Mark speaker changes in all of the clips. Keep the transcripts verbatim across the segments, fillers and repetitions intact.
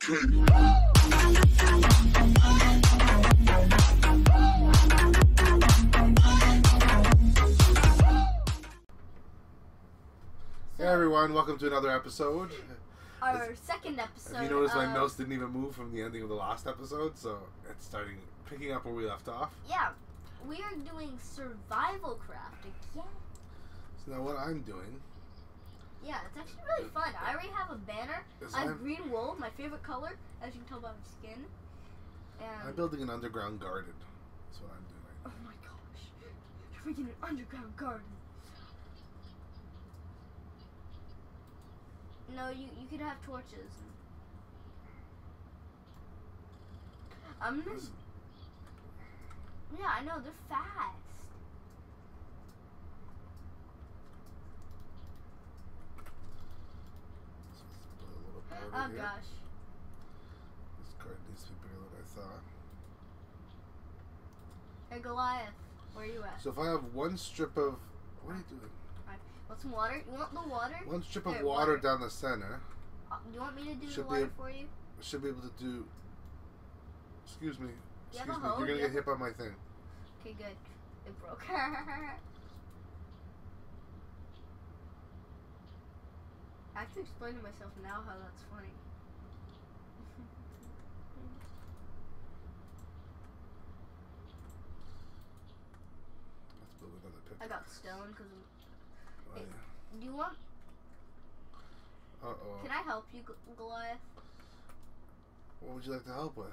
Speaker 1: Hey everyone, welcome to another episode.
Speaker 2: Our second episode.
Speaker 1: Have you noticed my
Speaker 2: of-
Speaker 1: mouse didn't even move from the ending of the last episode, so it's starting picking up where we left off.
Speaker 2: Yeah, we are doing survival craft again.
Speaker 1: So now what I'm doing,
Speaker 2: Yeah, it's actually really fun. I already have a banner.
Speaker 1: is
Speaker 2: I have
Speaker 1: I'm,
Speaker 2: green wool, my favorite color, as you can tell by my skin. And
Speaker 1: I'm building an underground garden. That's what I'm doing.
Speaker 2: oh my gosh, you're making an underground garden. No, you you could have torches. I'm gonna.
Speaker 1: This-
Speaker 2: Yeah, I know they're fast.
Speaker 1: So let's put a little bit over
Speaker 2: Oh
Speaker 1: here.
Speaker 2: gosh.
Speaker 1: This garden needs to be bigger than I thought.
Speaker 2: Hey Goliath, where are you at?
Speaker 1: So if I have one strip of, what are you doing?
Speaker 2: Want some water? You want the water?
Speaker 1: One strip of
Speaker 2: Here,
Speaker 1: water,
Speaker 2: water.
Speaker 1: down the center,
Speaker 2: Uh, do you want me to do
Speaker 1: Should
Speaker 2: the
Speaker 1: be
Speaker 2: water
Speaker 1: a-
Speaker 2: for you?
Speaker 1: should be able to do. Excuse me.
Speaker 2: You have
Speaker 1: Excuse
Speaker 2: a
Speaker 1: me.
Speaker 2: hoe?
Speaker 1: You're gonna
Speaker 2: You
Speaker 1: get
Speaker 2: have
Speaker 1: hit by my thing.
Speaker 2: Okay, good. It broke. I have to explain to myself now how that's funny.
Speaker 1: Let's build another picture.
Speaker 2: I got stone because.
Speaker 1: Oh,
Speaker 2: Hey.
Speaker 1: yeah.
Speaker 2: Do you want?
Speaker 1: Uh oh.
Speaker 2: Can I help you, G- Goliath?
Speaker 1: What would you like to help with?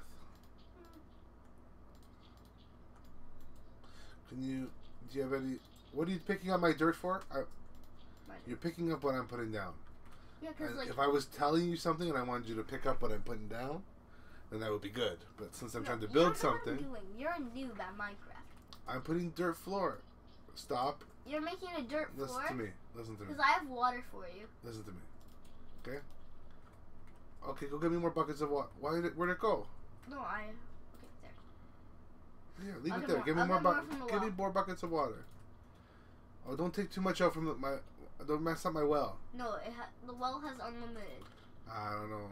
Speaker 1: Can you? Do you have any? What are you picking up my dirt for? I,
Speaker 2: My-
Speaker 1: you're picking up what I'm putting down.
Speaker 2: Yeah, because
Speaker 1: And
Speaker 2: like.
Speaker 1: if I was telling you something and I wanted you to pick up what I'm putting down, then that would be good. But since I'm
Speaker 2: no,
Speaker 1: trying to
Speaker 2: you
Speaker 1: build
Speaker 2: don't know what
Speaker 1: something,
Speaker 2: I'm doing. You're a noob at Minecraft.
Speaker 1: I'm putting dirt floor. Stop.
Speaker 2: You're making a dirt
Speaker 1: Listen
Speaker 2: floor.
Speaker 1: to me. Listen to me.
Speaker 2: Because I have water for you.
Speaker 1: Listen to me. Okay. Okay, go get me more buckets of water. Why did it? Where'd it go?
Speaker 2: No, I. Okay, there.
Speaker 1: Yeah, leave
Speaker 2: I'll
Speaker 1: it
Speaker 2: get
Speaker 1: there.
Speaker 2: more-
Speaker 1: Give me
Speaker 2: I'll
Speaker 1: more
Speaker 2: get more
Speaker 1: buckets.
Speaker 2: from the
Speaker 1: Give me
Speaker 2: well.
Speaker 1: more buckets of water. Oh, don't take too much out from the, my. Don't mess up my well.
Speaker 2: No, it ha- the well has unlimited.
Speaker 1: I don't know.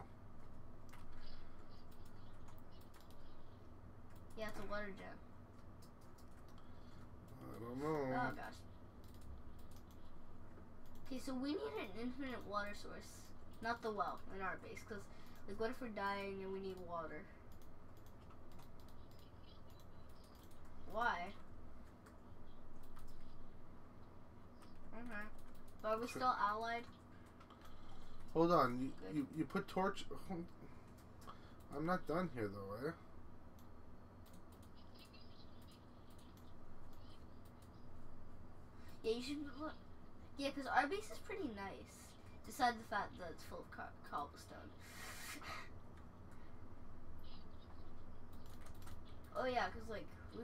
Speaker 2: Yeah, it's a water gem.
Speaker 1: I don't know.
Speaker 2: Oh gosh. Okay, so we need an infinite water source, not the well in our base, because like, what if we're dying and we need water? Why? Okay. But are we still allied?
Speaker 1: Hold on. You,
Speaker 2: Good.
Speaker 1: you you put torch. I'm not done here though, eh?
Speaker 2: Yeah, you should. Look. Yeah, because our base is pretty nice. Beside the fact that it's full of co- cobblestone. Oh yeah, because like we,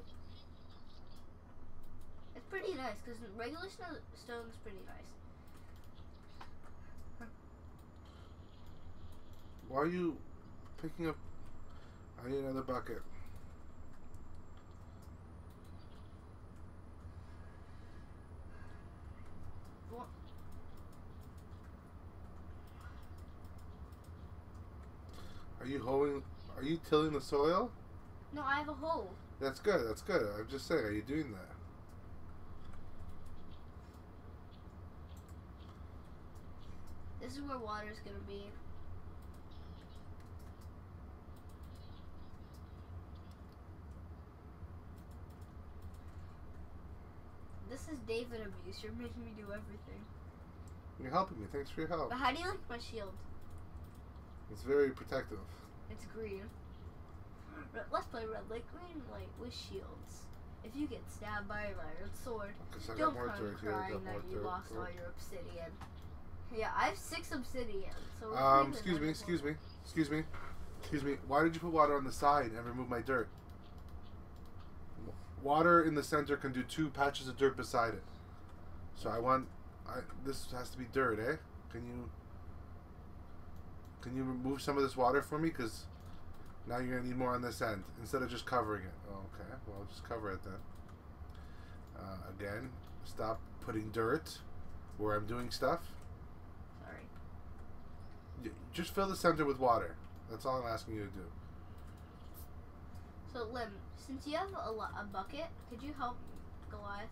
Speaker 2: it's pretty nice. Because regular snow, stone is pretty nice.
Speaker 1: Why are you picking up? I need another bucket.
Speaker 2: What?
Speaker 1: Are you hoeing? Are you tilling the soil?
Speaker 2: No, I have a hole.
Speaker 1: That's good. That's good. I'm just saying. Are you doing that?
Speaker 2: This is where water's gonna be. This is David abuse. You're making me do everything.
Speaker 1: You're helping me. Thanks for your help.
Speaker 2: But how do you like my shield?
Speaker 1: It's very protective.
Speaker 2: It's green. Re- Let's play red light, green light with shields. If you get stabbed by an iron sword,
Speaker 1: Because I got
Speaker 2: don't
Speaker 1: more
Speaker 2: come
Speaker 1: dirt here. I
Speaker 2: crying
Speaker 1: got more
Speaker 2: that you
Speaker 1: dirt.
Speaker 2: lost
Speaker 1: Oh.
Speaker 2: all your obsidian. Yeah, I have six obsidian. So we're
Speaker 1: Um,
Speaker 2: pretty
Speaker 1: excuse me,
Speaker 2: wonderful.
Speaker 1: excuse me, excuse me, excuse me. Why did you put water on the side and remove my dirt? Water in the center can do two patches of dirt beside it. So I want, I this has to be dirt, eh? Can you, can you remove some of this water for me? Because now you're gonna need more on this end instead of just covering it. Oh, okay, well just cover it then. Uh, again, stop putting dirt where I'm doing stuff.
Speaker 2: Sorry.
Speaker 1: Just fill the center with water. That's all I'm asking you to do.
Speaker 2: So, Lim, since you have a, lo- a bucket, could you help Goliath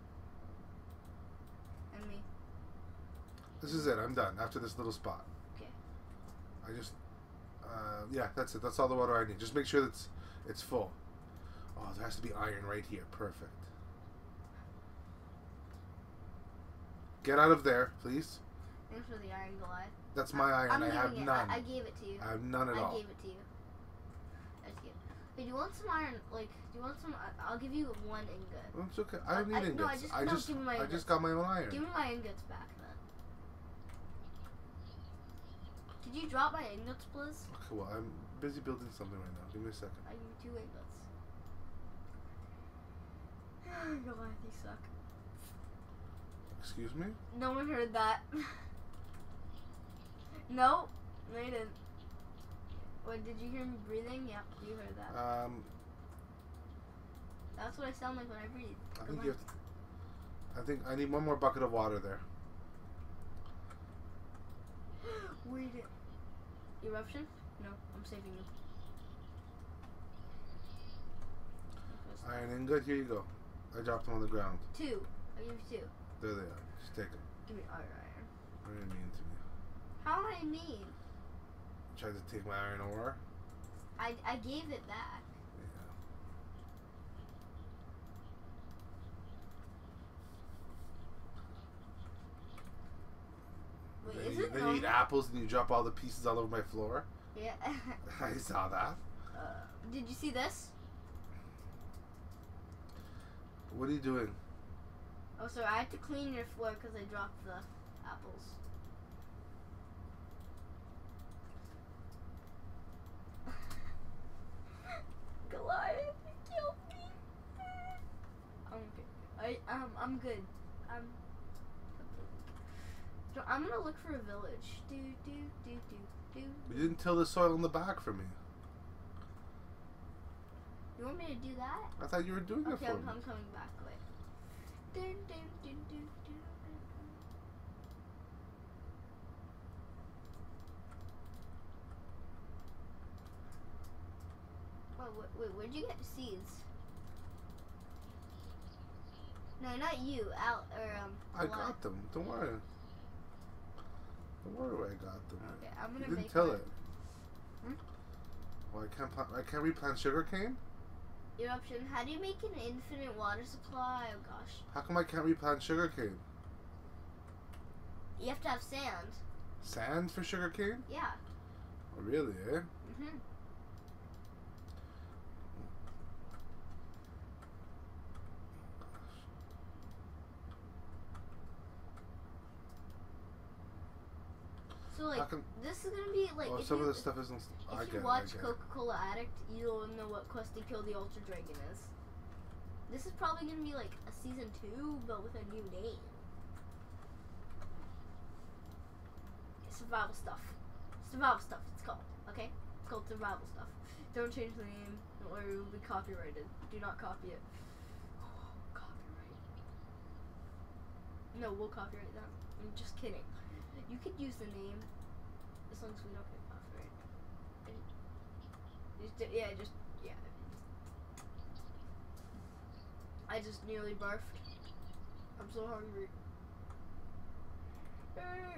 Speaker 2: and me?
Speaker 1: This is it. I'm done after this little spot.
Speaker 2: Okay.
Speaker 1: I just, uh, yeah, that's it. That's all the water I need. Just make sure that it's, it's full. Oh, there has to be iron right here. Perfect. Get out of there, please.
Speaker 2: Thanks for the iron, Goliath.
Speaker 1: That's my iron.
Speaker 2: I'm
Speaker 1: I have
Speaker 2: giving it.
Speaker 1: none.
Speaker 2: I, I gave it to you.
Speaker 1: I have none at
Speaker 2: I
Speaker 1: all.
Speaker 2: gave it to you. I just gave it. Hey, do you want some iron? Like, do you want some? I- I'll give you one ingot.
Speaker 1: Well, it's okay. I don't need
Speaker 2: I-
Speaker 1: ingots.
Speaker 2: no, I just-
Speaker 1: I
Speaker 2: no,
Speaker 1: just,
Speaker 2: give me my
Speaker 1: I
Speaker 2: ingots.
Speaker 1: just got my own iron.
Speaker 2: Give me my ingots back then. Did you drop my ingots, please?
Speaker 1: Okay, well, I'm busy building something right now. Give me a second.
Speaker 2: I give you two ingots. Goliath, you suck.
Speaker 1: Excuse me?
Speaker 2: No one heard that. No, no, you didn't. What, did you hear me breathing? Yeah, you heard that.
Speaker 1: Um,
Speaker 2: That's what I sound like when I breathe.
Speaker 1: I think you have to, I think I need one more bucket of water there.
Speaker 2: Wait it. Eruption? No, I'm saving you.
Speaker 1: Iron ingot, here you go. I dropped them on the ground.
Speaker 2: Two. I give you two.
Speaker 1: There they are. Just take them.
Speaker 2: Give me iron, iron.
Speaker 1: What do you mean to me?
Speaker 2: How am I mean?
Speaker 1: Tried to take my iron ore?
Speaker 2: I, I gave it back.
Speaker 1: Yeah.
Speaker 2: Wait,
Speaker 1: Then
Speaker 2: is
Speaker 1: you,
Speaker 2: it
Speaker 1: then you eat
Speaker 2: normal?
Speaker 1: apples and you drop all the pieces all over my floor.
Speaker 2: Yeah.
Speaker 1: I saw that.
Speaker 2: uh, did you see this?
Speaker 1: What are you doing?
Speaker 2: Oh, sorry, I had to clean your floor because I dropped the apples. Goliath, you killed me. I'm good. I um I'm good. I'm. So I'm gonna look for a village. Do do do do do.
Speaker 1: You didn't till the soil in the back for me.
Speaker 2: You want me to do that?
Speaker 1: I thought you were doing it
Speaker 2: Okay,
Speaker 1: for
Speaker 2: I'm,
Speaker 1: me.
Speaker 2: I'm coming back. Wait. Dun, dun, dun, dun, dun, dun. Oh, wait, wait, where'd you get seeds? No, not you. Al or um.
Speaker 1: I
Speaker 2: Goliath.
Speaker 1: got them. Don't worry. Don't worry where I got them.
Speaker 2: Okay, I'm
Speaker 1: You
Speaker 2: gonna
Speaker 1: didn't
Speaker 2: make.
Speaker 1: till
Speaker 2: mine.
Speaker 1: it.
Speaker 2: Hmm?
Speaker 1: Well, I can't plant. I can't replant sugarcane.
Speaker 2: Eruption. How do you make an infinite water supply? Oh gosh.
Speaker 1: How come I can't replant sugarcane?
Speaker 2: You have to have sand.
Speaker 1: Sand for sugarcane?
Speaker 2: Yeah.
Speaker 1: Oh, really? Eh?
Speaker 2: Mhm. So like,
Speaker 1: How come?
Speaker 2: this is gonna be like.
Speaker 1: Oh,
Speaker 2: if
Speaker 1: some
Speaker 2: you,
Speaker 1: of this stuff isn't. I
Speaker 2: If
Speaker 1: get
Speaker 2: you
Speaker 1: it, I
Speaker 2: watch
Speaker 1: get it.
Speaker 2: Coca-Cola Addict, you'll know what quest to kill the Ultra Dragon is. This is probably gonna be like a season two, but with a new name. Survival stuff. Survival stuff. It's called. Okay, it's called survival stuff. Don't change the name, or it will be copyrighted. Do not copy it. Oh, copyright. No, we'll copyright that. I'm just kidding. You could use the name as long as we don't get copyright. And just, yeah, just yeah. I just nearly barfed. I'm so hungry. Eh.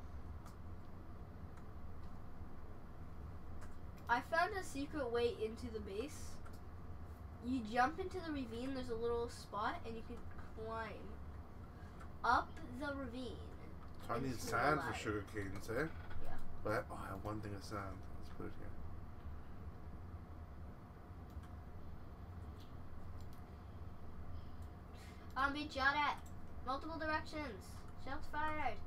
Speaker 2: I found a secret way into the base. You jump into the ravine, there's a little spot, and you can climb up the ravine.
Speaker 1: So I need
Speaker 2: into the
Speaker 1: sand for
Speaker 2: ladder.
Speaker 1: sugar canes, eh?
Speaker 2: Yeah.
Speaker 1: But I, oh, I have one thing of sand. Let's put it here.
Speaker 2: I'm being shot at. Multiple directions. Shots fired.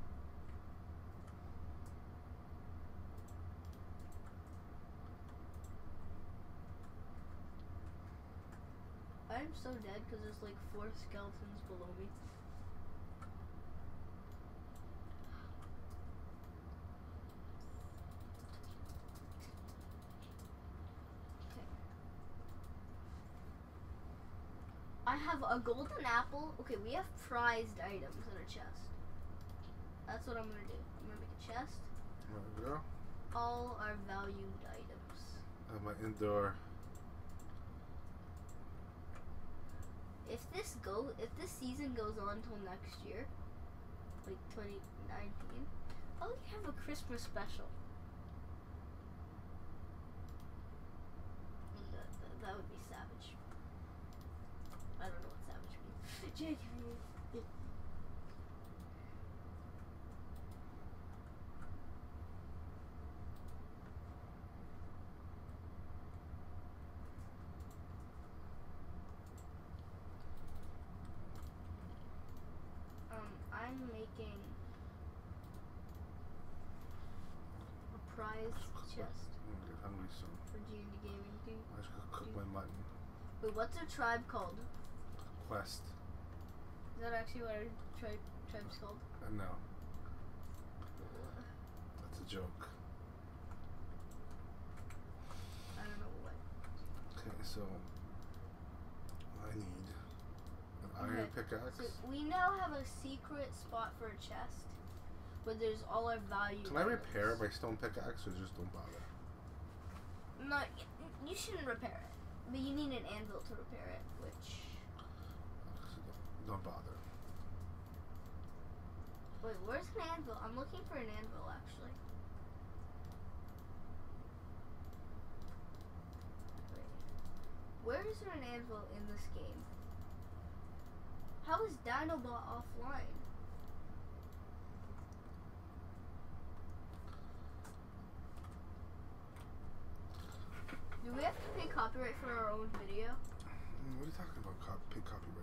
Speaker 2: I'm so dead because there's like four skeletons below me. Okay. I have a golden apple. Okay, we have prized items in a chest. That's what I'm gonna do. I'm gonna make a chest.
Speaker 1: There we go.
Speaker 2: all our valued items.
Speaker 1: Uh, my indoor.
Speaker 2: If this go, if this season goes on till next year, like twenty nineteen, I'll have a Christmas special. That, that, that would be savage. I don't know what savage means. January. Um, I'm making a prize chest
Speaker 1: I'm gonna get hungry soon.
Speaker 2: for G and D Gaming. Do,
Speaker 1: I just gotta cook
Speaker 2: do-
Speaker 1: my mutton.
Speaker 2: wait, what's our tribe called?
Speaker 1: Quest.
Speaker 2: Is that actually what our tribe tribe's called?
Speaker 1: Uh, no, that's a joke.
Speaker 2: I don't know what.
Speaker 1: Okay, so I need an iron
Speaker 2: Okay,
Speaker 1: pickaxe.
Speaker 2: So we now have a secret spot for a chest where there's all our value.
Speaker 1: Can I
Speaker 2: items.
Speaker 1: repair my stone pickaxe or just don't bother?
Speaker 2: No, y- you shouldn't repair it, but you need an anvil to repair it, which.
Speaker 1: So don't, don't bother.
Speaker 2: Wait, where's an anvil? I'm looking for an anvil actually. Wait. Where is there an anvil in this game? How is Dinobot offline? Do we have to pay copyright for our own video?
Speaker 1: Mm, What are you talking about? Cop- pay copyright.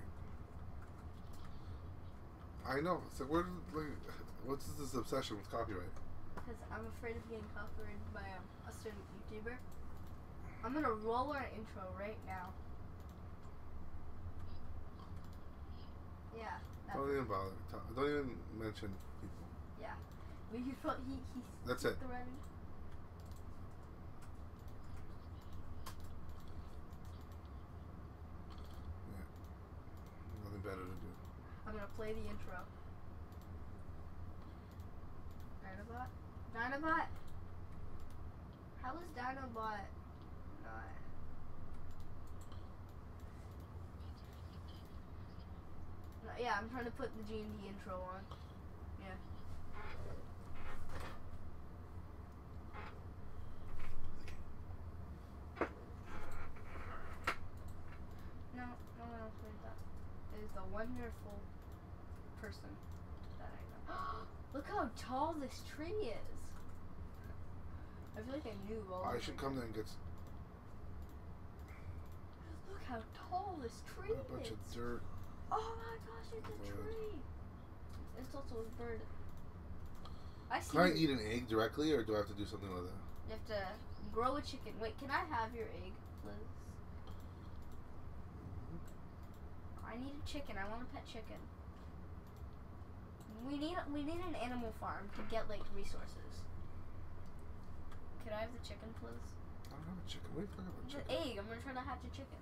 Speaker 1: I know. So where? Like, what's this obsession with copyright?
Speaker 2: Because I'm afraid of getting copyrighted by um, a certain YouTuber. I'm gonna roll our intro right now. Yeah. that-
Speaker 1: Don't even bother. Talk- Don't even mention people.
Speaker 2: Yeah. We could put he he.
Speaker 1: That's it.
Speaker 2: The right.
Speaker 1: Nothing better to do.
Speaker 2: I'm gonna play the intro. Dinobot? Dinobot? How is Dinobot not? No, yeah, I'm trying to put the G and D intro on. Yeah. No, no one else heard that. It is a wonderful person that I know. Look how tall this tree is. I feel like I knew all
Speaker 1: I
Speaker 2: of
Speaker 1: should
Speaker 2: it.
Speaker 1: come there and get s-
Speaker 2: Look how tall this tree
Speaker 1: a bunch
Speaker 2: is.
Speaker 1: of dirt.
Speaker 2: Oh my gosh, it's a
Speaker 1: Bird.
Speaker 2: tree. It's also a bird. I see.
Speaker 1: Can I
Speaker 2: you.
Speaker 1: eat an egg directly, or do I have to do something with it?
Speaker 2: You have to grow a chicken. Wait, can I have your egg, Liz? I need a chicken. I want a pet chicken. We need we need an animal farm to get like resources. Could I have the chicken, please?
Speaker 1: I don't have a chicken. What are you talking about?
Speaker 2: The
Speaker 1: Chicken?
Speaker 2: egg. I'm gonna try to hatch a chicken.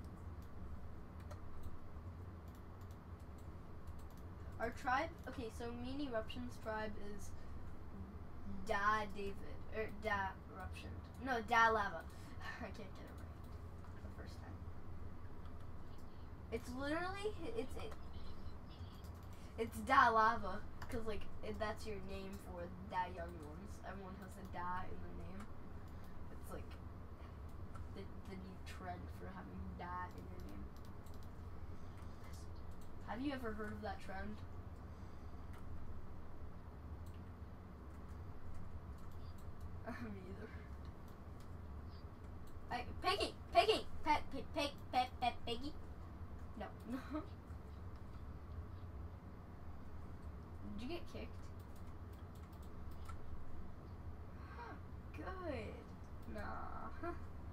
Speaker 2: Our tribe. Okay, so Mean Eruption's tribe is Da David or Da Eruption. No, Da Lava. I can't get it right the first time. It's literally it's it, it's Da Lava because like it, that's your name for Da Young Ones. Everyone has a Da in the name. It's like the the new trend for having Da in your name. Have you ever heard of that trend? Me either. I, Peggy! Peggy! Pet, pet, peg, pet, pet, Peggy. No. Did you get kicked? Good. Nah.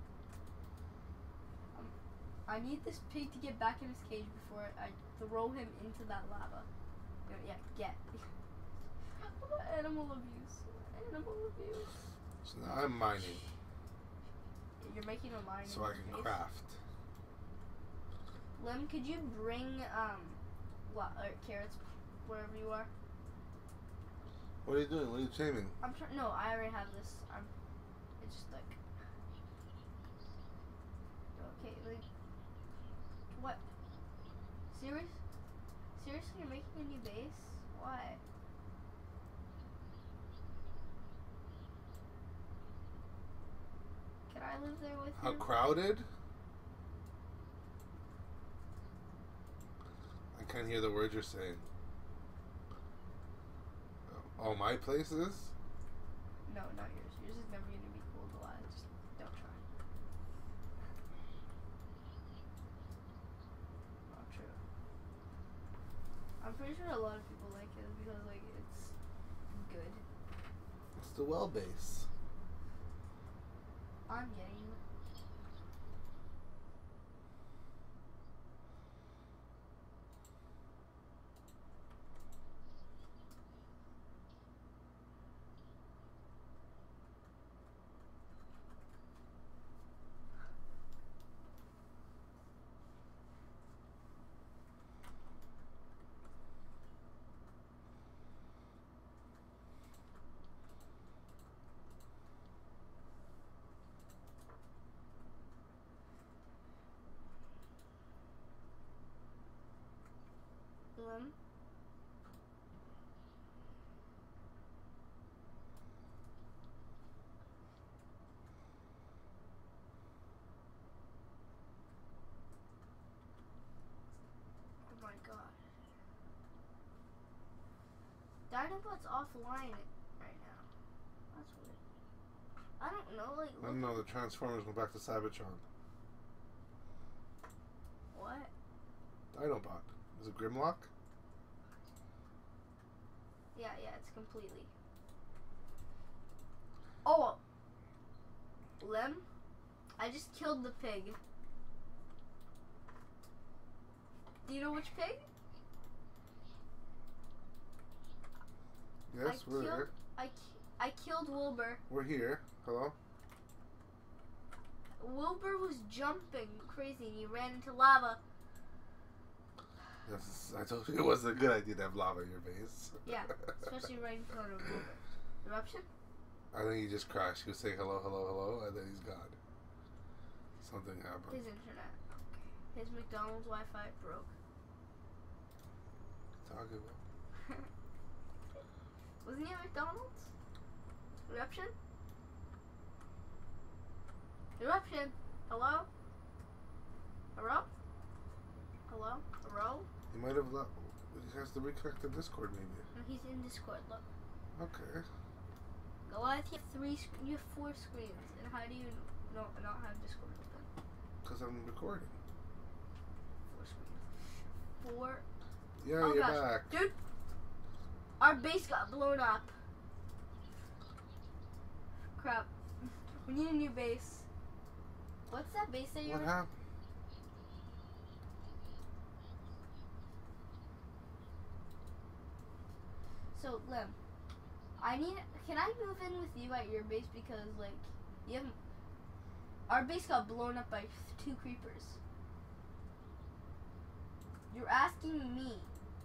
Speaker 2: Um, I need this pig to get back in his cage before I throw him into that lava. Yeah, get. Animal abuse. Animal abuse.
Speaker 1: So now I'm mining,
Speaker 2: You're making a line.
Speaker 1: so I can craft.
Speaker 2: Lim, could you bring um, la- uh, carrots wherever you are?
Speaker 1: What are you doing? What are you taming?
Speaker 2: I'm trying. No, I already have this. I'm. It's just like, okay, like, what? Serious? Seriously, you're making a new base? Why? Can I live there with
Speaker 1: How
Speaker 2: you?
Speaker 1: crowded? I can't hear the words you're saying. Oh, my place is?
Speaker 2: No, not yours. Yours is never gonna be cool to lie. Just don't try. Not true. I'm pretty sure a lot of people like it because like it's good.
Speaker 1: It's the well base.
Speaker 2: I'm getting it. Lim. Oh my god. Dinobot's offline right now. That's weird. I don't know, like,
Speaker 1: I
Speaker 2: look
Speaker 1: don't know, the Transformers go back to Cybertron.
Speaker 2: what?
Speaker 1: Dinobot. Is it Grimlock?
Speaker 2: Yeah, yeah, it's completely. Oh! Lim? I just killed the pig. Do you know which pig?
Speaker 1: Yes,
Speaker 2: I
Speaker 1: we're
Speaker 2: killed,
Speaker 1: here.
Speaker 2: I, ki- I killed Wilbur.
Speaker 1: We're here. Hello?
Speaker 2: Wilbur was jumping crazy and he ran into lava.
Speaker 1: Yes, I told you it wasn't a good idea to have lava in your base.
Speaker 2: Yeah, especially right in front of Wilbur. Eruption?
Speaker 1: I think he just crashed. He was saying hello, hello, hello, and then he's gone. Something happened.
Speaker 2: His internet. Okay. His McDonald's Wi-Fi broke.
Speaker 1: Talking about.
Speaker 2: Wasn't he at McDonald's? Eruption? Eruption? Hello? Hello? Hello? Hello?
Speaker 1: He might have left. He has to reconnect the Discord, maybe.
Speaker 2: No, he's in Discord. Look.
Speaker 1: Okay.
Speaker 2: Go on. You have three. sc- You have four screens, and how do you no, not have Discord open?
Speaker 1: Because I'm recording.
Speaker 2: Four screens. Four.
Speaker 1: Yeah,
Speaker 2: Oh
Speaker 1: you're
Speaker 2: gosh,
Speaker 1: back.
Speaker 2: dude. Our base got blown up. Crap. We need a new base. What's that base that you're
Speaker 1: What
Speaker 2: in?
Speaker 1: happened?
Speaker 2: So, Lim, I need. Can I move in with you at your base because, like, you have. Our base got blown up by two creepers. You're asking me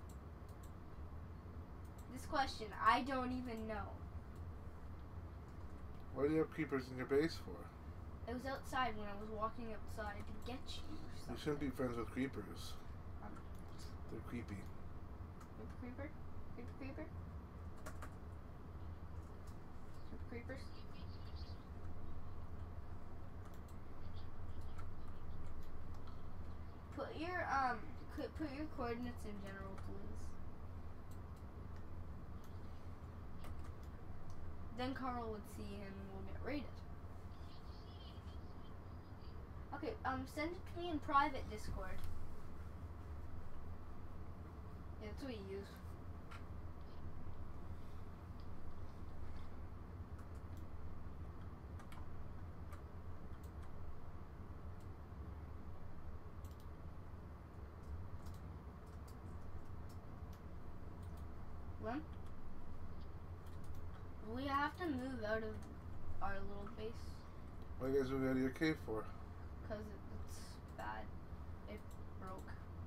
Speaker 2: this question. I don't even know.
Speaker 1: What do you have creepers in your base for?
Speaker 2: It was outside when I was walking outside to get you. Or
Speaker 1: You
Speaker 2: something.
Speaker 1: shouldn't be friends with creepers.
Speaker 2: Um,
Speaker 1: They're creepy.
Speaker 2: Creeper, creeper, creeper, creeper. Creeper, creepers. Put your um, co- put your coordinates in general, please. Then Carl would see and we'll get raided. Okay, um, send it to me in private Discord. Yeah, that's what you use. Lim? We have to move out of our little base
Speaker 1: What are you guys moving out of your cave for?
Speaker 2: because it, it's bad. It broke.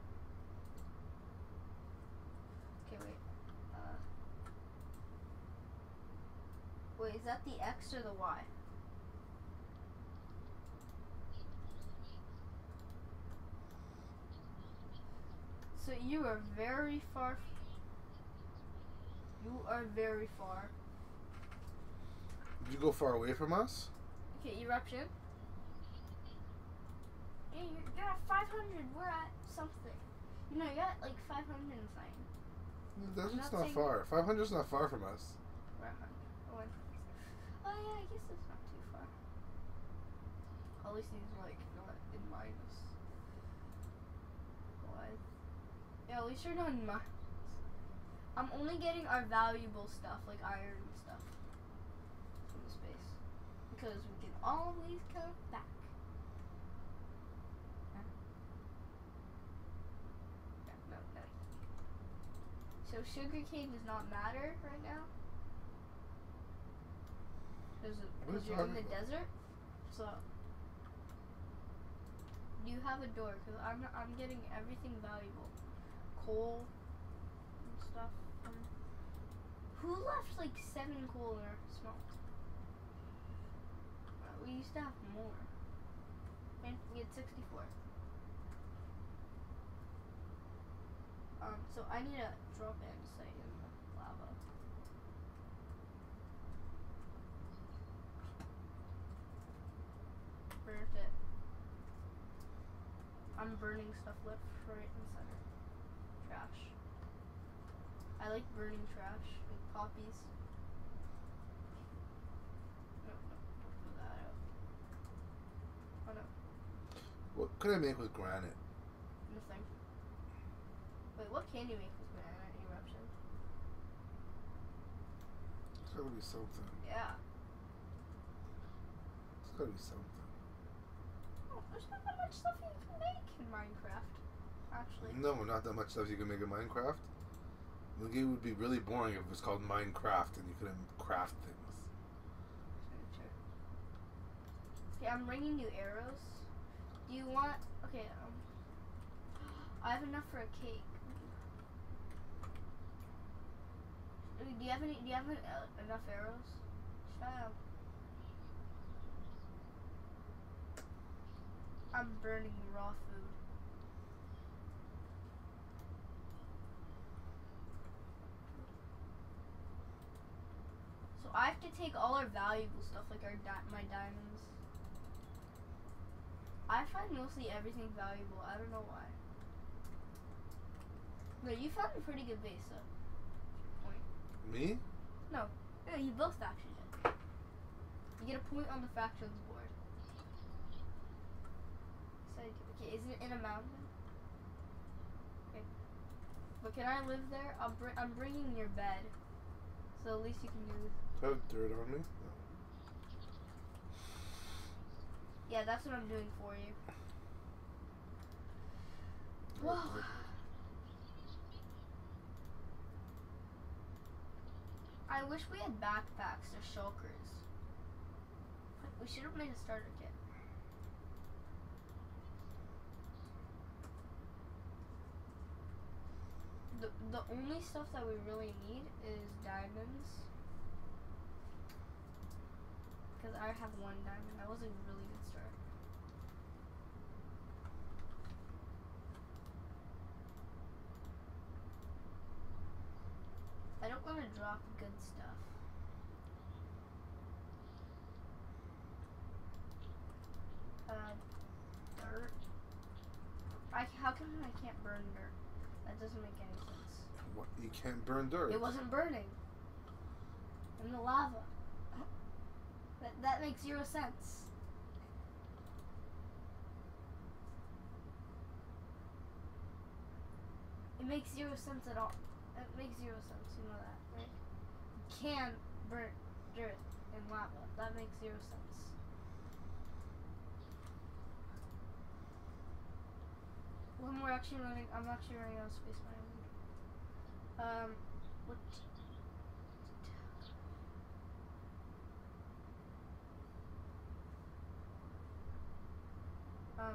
Speaker 2: Okay, wait. Uh, wait, is that the X or the Y? So you are very far. You are very far.
Speaker 1: You go far away from us?
Speaker 2: Okay, eruption. Yeah, you're, you're at five hundred. We're at something. You know, you're at like five hundred and something.
Speaker 1: That's
Speaker 2: I'm
Speaker 1: just
Speaker 2: not
Speaker 1: not
Speaker 2: saying-
Speaker 1: far. five hundred is not far from us.
Speaker 2: We're at one hundred. Oh, yeah, I guess it's not too far. At least he's like not in minus. What? Yeah, at least you're not in minus. I'm only getting our valuable stuff, like iron and stuff, from the space. Because we can always come back. Huh? No, no, no. So sugarcane does not matter right now? Does it,
Speaker 1: What
Speaker 2: because
Speaker 1: are you
Speaker 2: you're in the
Speaker 1: talking about?
Speaker 2: desert? So, do you have a door? Because I'm, I'm getting everything valuable. Coal and stuff. Um, who left like seven coal in our smelt? Uh, we used to have more. And we had sixty-four. Um, so I need to drop andesite in the lava. Burnt it. I'm burning stuff left, right, and center. Trash. I like burning trash, like poppies. No, no, don't throw that out. Oh no,
Speaker 1: What could I make with granite?
Speaker 2: nothing. Wait, what can you make with granite eruption?
Speaker 1: It's gotta be something.
Speaker 2: Yeah.
Speaker 1: It's gotta be something.
Speaker 2: Oh, there's not that much stuff you can make in Minecraft, actually.
Speaker 1: No, not that much stuff you can make in Minecraft. The game would be really boring if it was called Minecraft and you couldn't craft things.
Speaker 2: Very true. Okay, I'm bringing you arrows. Do you want? Okay, um, I have enough for a cake. Uh, Do you have any? Do you have uh, enough arrows? Shut up. I'm burning raw food. So I have to take all our valuable stuff, like our di my diamonds. I find mostly everything valuable. I don't know why. No, you found a pretty good base, though. Point.
Speaker 1: Me?
Speaker 2: No, you both actually did. You get a point on the factions board. So, okay, is it in a mountain? Okay. But can I live there? I'll br I'm bringing your bed, so at least you can use.
Speaker 1: Do I have dirt on me? No.
Speaker 2: Yeah, that's what I'm doing for you.
Speaker 1: Oh,
Speaker 2: Whoa.
Speaker 1: dirt.
Speaker 2: I wish we had backpacks or shulkers. We should have made a starter kit. The, the only stuff that we really need is diamonds. Because I have one diamond. That was a really good start. I don't want to drop good stuff. Uh, dirt. I, how come I can't burn dirt? That doesn't make any sense.
Speaker 1: What? You can't burn dirt.
Speaker 2: It wasn't burning. In the lava. That, that makes zero sense. It makes zero sense at all. It makes zero sense, you know that, right? You can burn dirt in lava. That makes zero sense. When we're actually running, I'm actually running out of space mining. Um, what? Um,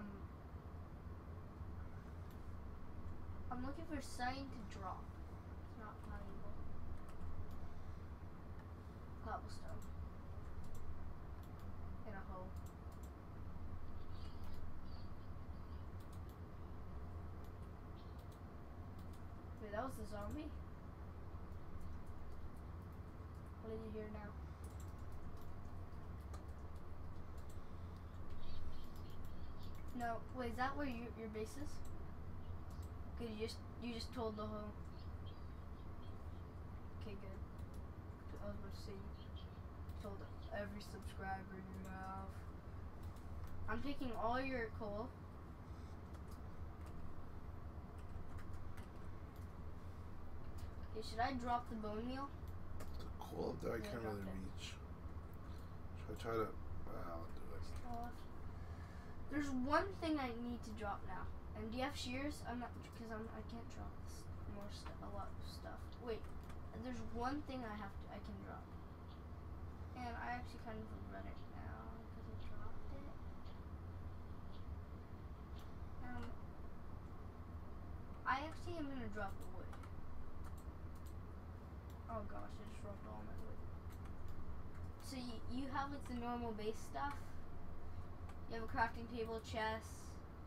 Speaker 2: I'm looking for sign to drop. It's not valuable. Cobblestone. In a hole. was the zombie? What did you hear now? No, wait, is that where you, your base is? Cause you just you just told the whole. Okay, good. I was about to say you told every subscriber in your mouth. I'm taking all your coal. Okay, should I drop the bone meal?
Speaker 1: The coal up there I
Speaker 2: Yeah,
Speaker 1: can't
Speaker 2: drop
Speaker 1: really
Speaker 2: it.
Speaker 1: reach. Should I try to? Well, I'll do it.
Speaker 2: Uh, There's one thing I need to drop now. And do you have shears? I'm not, because I'm I can't drop this more st- a lot of stuff. Wait, there's one thing I have to I can drop. And I actually kind of regret it now because I dropped it. Um, I actually am gonna drop the wood. Oh gosh, I just dropped all my wood. So you you have like the normal base stuff. You have a crafting table, chest.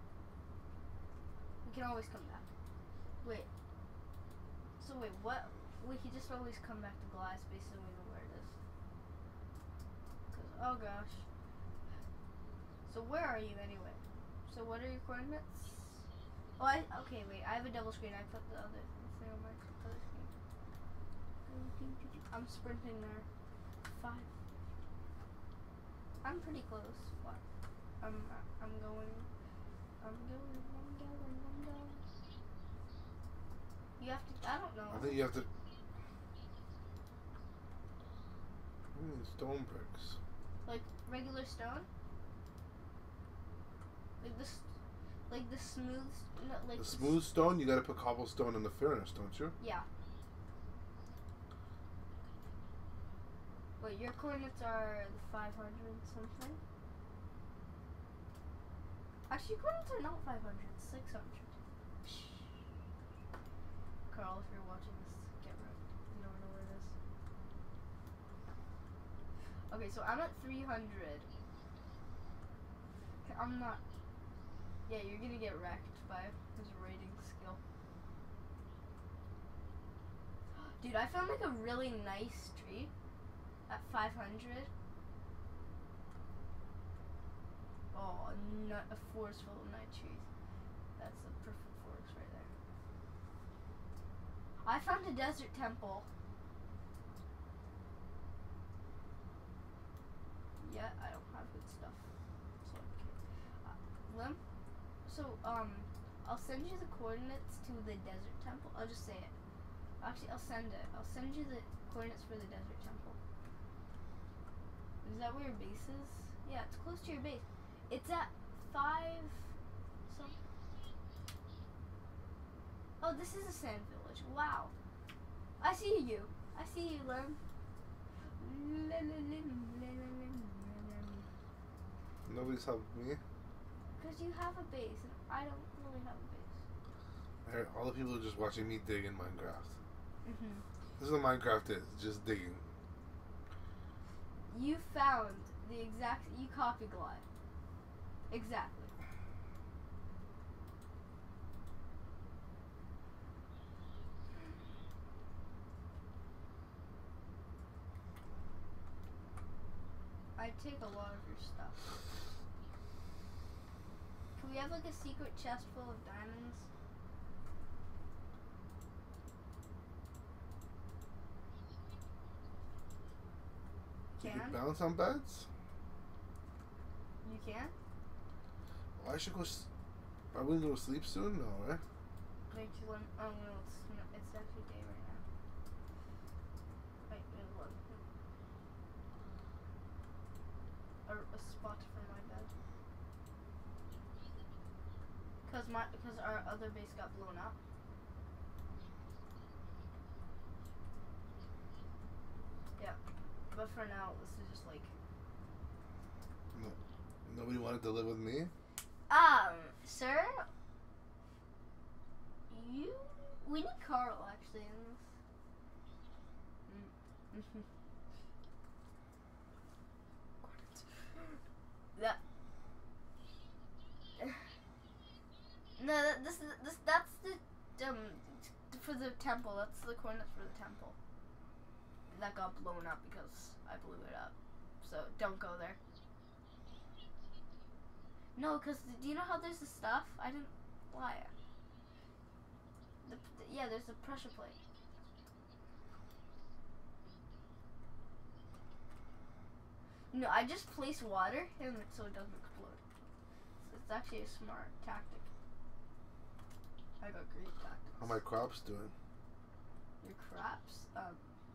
Speaker 2: We can always come back. Wait. So wait, what? We can just always come back to glass based on we know where it is. Cause oh gosh. So where are you anyway? So what are your coordinates? Oh, I okay. Wait, I have a double screen. I put the other thing on my other screen. I'm sprinting there. Five. I'm pretty close. What? I'm I'm going. I'm going. I'm going. I'm going. You have to. I don't know.
Speaker 1: I think you have to. Hmm, stone bricks.
Speaker 2: Like regular stone. Like this. Like the smooth. No, like
Speaker 1: The
Speaker 2: s-
Speaker 1: smooth stone, you gotta put cobblestone in the furnace, don't you?
Speaker 2: Yeah. Wait, your coordinates are the five hundred something? Actually, your coordinates are not five hundred, six hundred. Carl, if you're watching this, get right. You don't know where it is. Okay, so I'm at three hundred. I'm not. Yeah, you're gonna get wrecked by his raiding skill. Dude, I found like a really nice tree at five hundred. Oh, not a forest full of night trees. That's the perfect forest right there. I found a desert temple. Yeah, I don't have good stuff. So okay. Uh, Lim? So, um, I'll send you the coordinates to the desert temple. I'll just say it. Actually, I'll send it. I'll send you the coordinates for the desert temple. Is that where your base is? Yeah, it's close to your base. It's at five. Some. Oh, this is a sand village. Wow. I see you. I see you, Lim.
Speaker 1: Nobody's helping me.
Speaker 2: Because you have a base, and I don't really have a base.
Speaker 1: I heard all the people are just watching me dig in Minecraft.
Speaker 2: Mm-hmm.
Speaker 1: This is what Minecraft is, just digging.
Speaker 2: You found the exact. You copy glide. Exactly. I take a lot of your stuff. Can we have like a secret chest full of diamonds?
Speaker 1: You
Speaker 2: Can?
Speaker 1: can bounce on beds?
Speaker 2: You can?
Speaker 1: Well, I should go. S- Are we gonna go to sleep soon? No, right?
Speaker 2: Wait, you want? Oh no, it's no, it's actually day right now. Wait, wait, look. A, a spot for my bed. Cause my, cause our other base got blown up. Yeah, but for now, this is just like.
Speaker 1: No. Nobody wanted to live with me?
Speaker 2: Um, sir, you. We need Carl actually in this. Mm. That. No, that, this is this. That's the um. for the temple. That's the coordinates for the temple. That got blown up because I blew it up. So don't go there. No, because do you know how there's the stuff? I didn't. Why? The, the, yeah, there's a pressure plate. No, I just place water in it so it doesn't explode. It's, it's actually a smart tactic. I got great tactics.
Speaker 1: How my crops doing?
Speaker 2: Your crops? Um.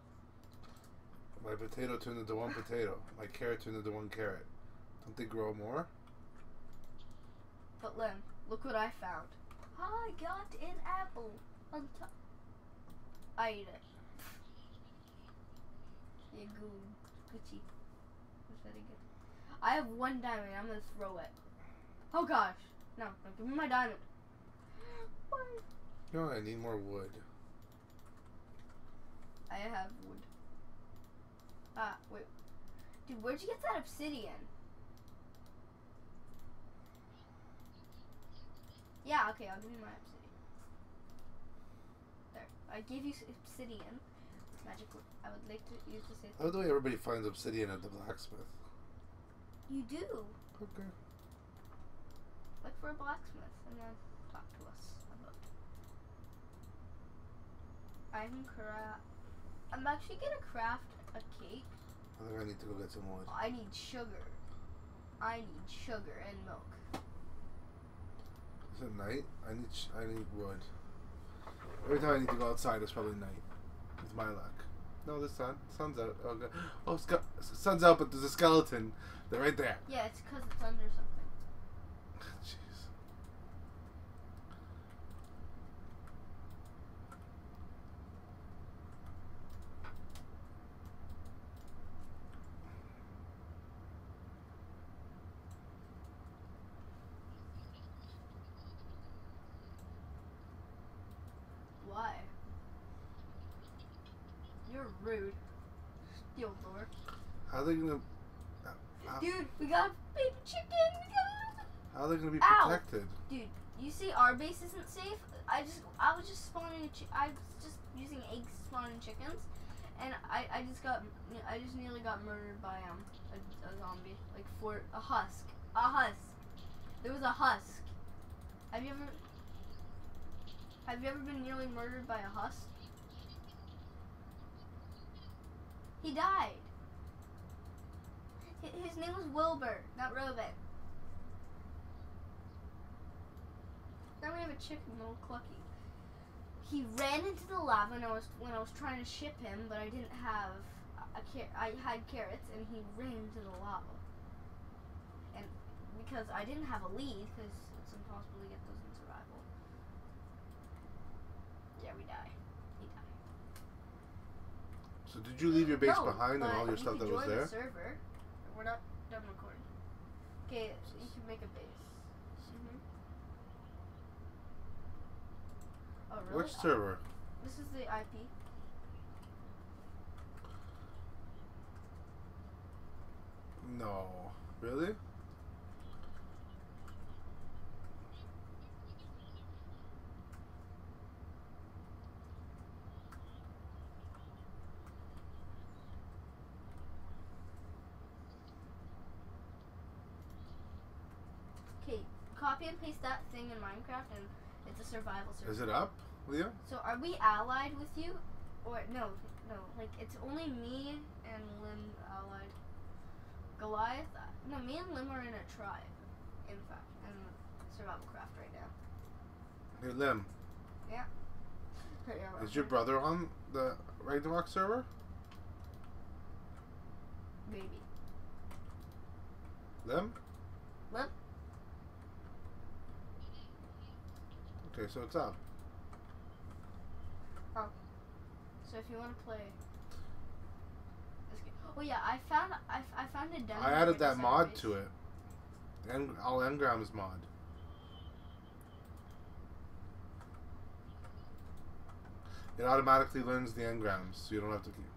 Speaker 1: My potato turned into one potato. My carrot turned into one carrot. Don't they grow more?
Speaker 2: But Lim, look what I found. I got an apple on top. I ate it. Yeah, good. Gucci. That's very good. I have one diamond. I'm gonna throw it. Oh gosh. No, no, give me my diamond. Why?
Speaker 1: No, I need more wood.
Speaker 2: I have wood. Ah, wait. Dude, where'd you get that obsidian? Yeah, okay, I'll give you my obsidian. There. I gave you obsidian. Magic wood. I would like to use this.
Speaker 1: I love the way everybody finds obsidian at the blacksmith.
Speaker 2: You do.
Speaker 1: Okay.
Speaker 2: Look for a blacksmith and then talk to us about it. I'm cra- I'm actually gonna craft a cake.
Speaker 1: I think I need to go get some wood.
Speaker 2: I need sugar. I need sugar and milk.
Speaker 1: Is it night? I need sh I need wood. Every time I need to go outside, it's probably night. With my luck. No, the sun. Sun's out. Oh, God. Oh, ske sun's out, but there's a skeleton. They're right there.
Speaker 2: Yeah, it's because it's under something.
Speaker 1: Jeez.
Speaker 2: Why? You're rude. Steel door.
Speaker 1: How are they gonna? How,
Speaker 2: Dude, we got a baby chicken. We got
Speaker 1: how are they gonna be
Speaker 2: Ow.
Speaker 1: protected?
Speaker 2: Dude, you see our base isn't safe. I just, I was just spawning. A chi I was just using eggs spawning chickens, and I, I just got, I just nearly got murdered by um a, a zombie, like for a husk, a husk. There was a husk. Have you ever, have you ever been nearly murdered by a husk? He died. H his name was Wilbur, not Robin. Now we have a chicken, little Clucky. He ran into the lava when I was when I was trying to ship him, but I didn't have a car I had carrots, and he ran into the lava. And because I didn't have a lead, because it's impossible to get those in survival. Yeah, we die. He died.
Speaker 1: So did you leave your base
Speaker 2: No,
Speaker 1: behind and
Speaker 2: but
Speaker 1: all your
Speaker 2: you
Speaker 1: stuff
Speaker 2: can
Speaker 1: that was
Speaker 2: join
Speaker 1: there?
Speaker 2: The server. We're not done recording. Okay, you can make a base. Mm-hmm. Oh, really?
Speaker 1: Which server?
Speaker 2: This is the I P.
Speaker 1: No. Really?
Speaker 2: Okay, copy and paste that thing in Minecraft, and it's a survival server.
Speaker 1: Is it up, Leah?
Speaker 2: So are we allied with you? Or no, no, like it's only me and Lim allied. Goliath? uh, No, me and Lim are in a tribe, in fact, in survival craft right now.
Speaker 1: Hey, Lim.
Speaker 2: Yeah.
Speaker 1: Is your brother on the Ragnarok server?
Speaker 2: Maybe.
Speaker 1: Lim?
Speaker 2: Lim?
Speaker 1: Okay, so it's up.
Speaker 2: Oh. So if you want to play this game. Oh yeah, I found I, I found a dungeon.
Speaker 1: I added
Speaker 2: in
Speaker 1: that
Speaker 2: the
Speaker 1: mod
Speaker 2: base.
Speaker 1: to it. And all engrams mod. It automatically learns the engrams, so you don't have to keep.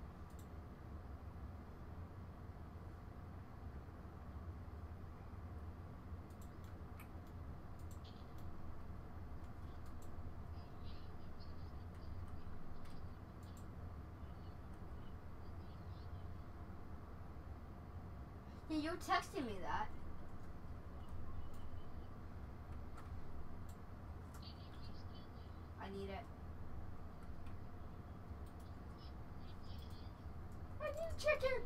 Speaker 2: Yeah, you were texting me that. I need it. I need chicken.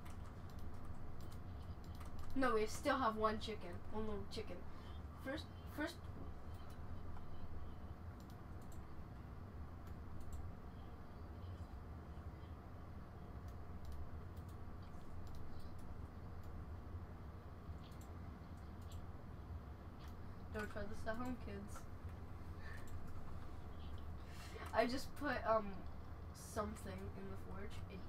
Speaker 2: No, we still have one chicken. One little chicken. First, first. Don't try this at home, kids. I just put um something in the forge. It,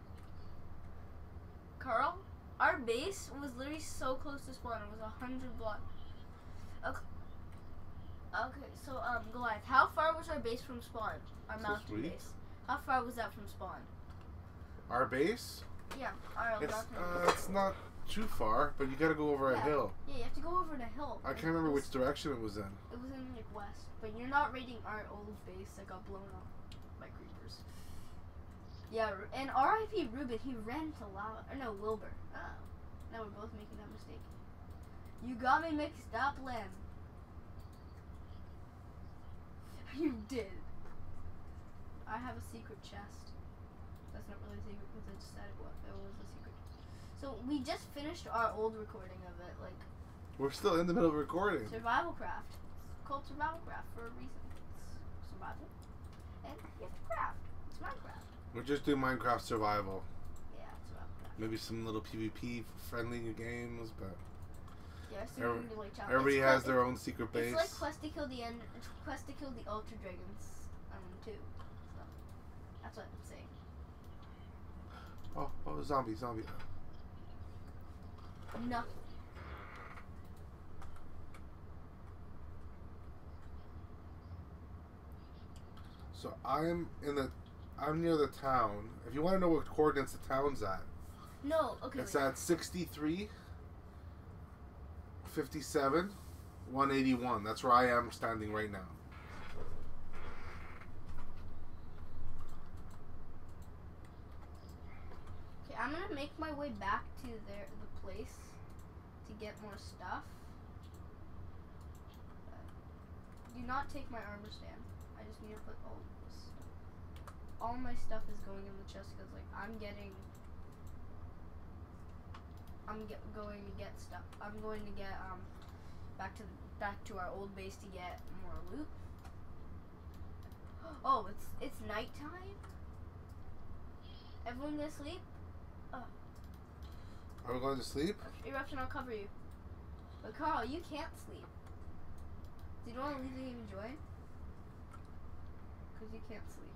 Speaker 2: Carl, our base was literally so close to spawn. It was a hundred blocks. Okay. Okay, so um, Goliath, how far was our base from spawn? Our
Speaker 1: So
Speaker 2: mountain
Speaker 1: sweet.
Speaker 2: base. How far was that from spawn?
Speaker 1: Our base?
Speaker 2: Yeah, our
Speaker 1: It's
Speaker 2: mountain
Speaker 1: uh,
Speaker 2: base.
Speaker 1: it's not too far, but you gotta go over
Speaker 2: Yeah.
Speaker 1: a hill.
Speaker 2: Yeah, you have to go over the hill.
Speaker 1: I
Speaker 2: It
Speaker 1: can't remember
Speaker 2: was-
Speaker 1: which direction it was in.
Speaker 2: It was in like west, but you're not raiding our old base that got blown up by creepers. Yeah, R- and R I P Ruben, he ran to lava. Or no, Wilbur. Oh, now we're both making that mistake. You got me mixed up, Lim. You did. I have a secret chest. That's not really a secret because I just said it was, it was a secret. So we just finished our old recording of it, like
Speaker 1: We're still in the middle of recording.
Speaker 2: Survival Craft. It's called Survival Craft for a reason. It's survival. And you have to craft. It's Minecraft.
Speaker 1: We're just doing Minecraft survival.
Speaker 2: Yeah, it's Survival Craft.
Speaker 1: Maybe some little PvP friendly games, but
Speaker 2: Yeah, so
Speaker 1: Every-
Speaker 2: you can do like challenge.
Speaker 1: everybody
Speaker 2: It's
Speaker 1: has
Speaker 2: quest-
Speaker 1: their own secret base.
Speaker 2: It's like Quest to Kill the End. It's Quest to Kill the Ultra Dragons. Um, too. So that's what I'm saying.
Speaker 1: Oh, oh, zombie, zombie.
Speaker 2: No.
Speaker 1: So I'm in the, I'm near the town. If you want to know what coordinates the town's at,
Speaker 2: No. Okay.
Speaker 1: it's
Speaker 2: wait.
Speaker 1: at sixty-three, fifty-seven, one eighty-one. That's where I am standing right now.
Speaker 2: Okay, I'm gonna make my way back to their the place to get more stuff. Uh, do not take my armor stand. I just need to put all this stuff. All my stuff is going in the chest because like I'm getting. I'm get, going to get stuff. I'm going to get um back to the, back to our old base to get more loot. Oh, it's it's nighttime. Everyone gonna sleep?
Speaker 1: Are we going to sleep?
Speaker 2: Eruption, I'll cover you. But Carl, you can't sleep. Do you want to leave and even join? Because you can't sleep.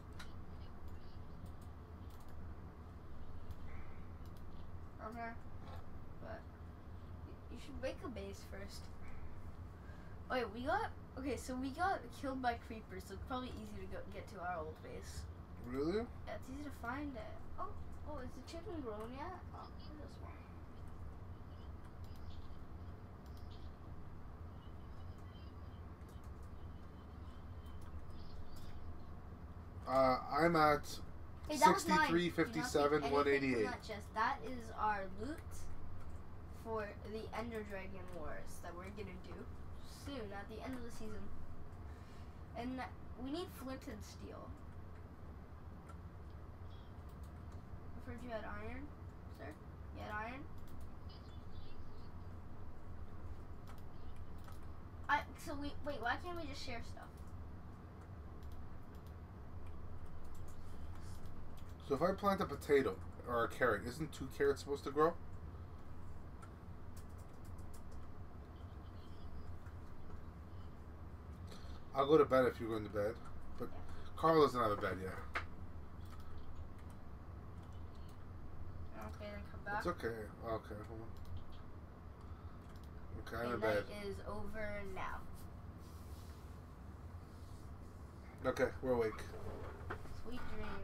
Speaker 2: Okay. But you, you should make a base first. Oh wait, we got okay. So we got killed by creepers, so it's probably easy to go get to our old base.
Speaker 1: Really?
Speaker 2: Yeah, it's easy to find it. Oh, oh, is the chicken grown yet? Oh, this one.
Speaker 1: Uh, I'm at
Speaker 2: Hey, that was mine.
Speaker 1: sixty-three,
Speaker 2: Do not take
Speaker 1: fifty-seven,
Speaker 2: anything
Speaker 1: one
Speaker 2: from
Speaker 1: eighty-eight.
Speaker 2: That chest. That is our loot for the Ender Dragon Wars that we're gonna do soon at the end of the season. And we need flint and steel. I've heard you had iron, sir. You had iron. I so we wait. Why can't we just share stuff?
Speaker 1: So if I plant a potato or a carrot, isn't two carrots supposed to grow? I'll go to bed if you're going to bed. But Carl doesn't have a bed yet.
Speaker 2: Okay, then come back.
Speaker 1: It's okay. Okay, hold on. Okay, I'm in bed.
Speaker 2: Midnight is over now.
Speaker 1: Okay, we're awake.
Speaker 2: Sweet dreams.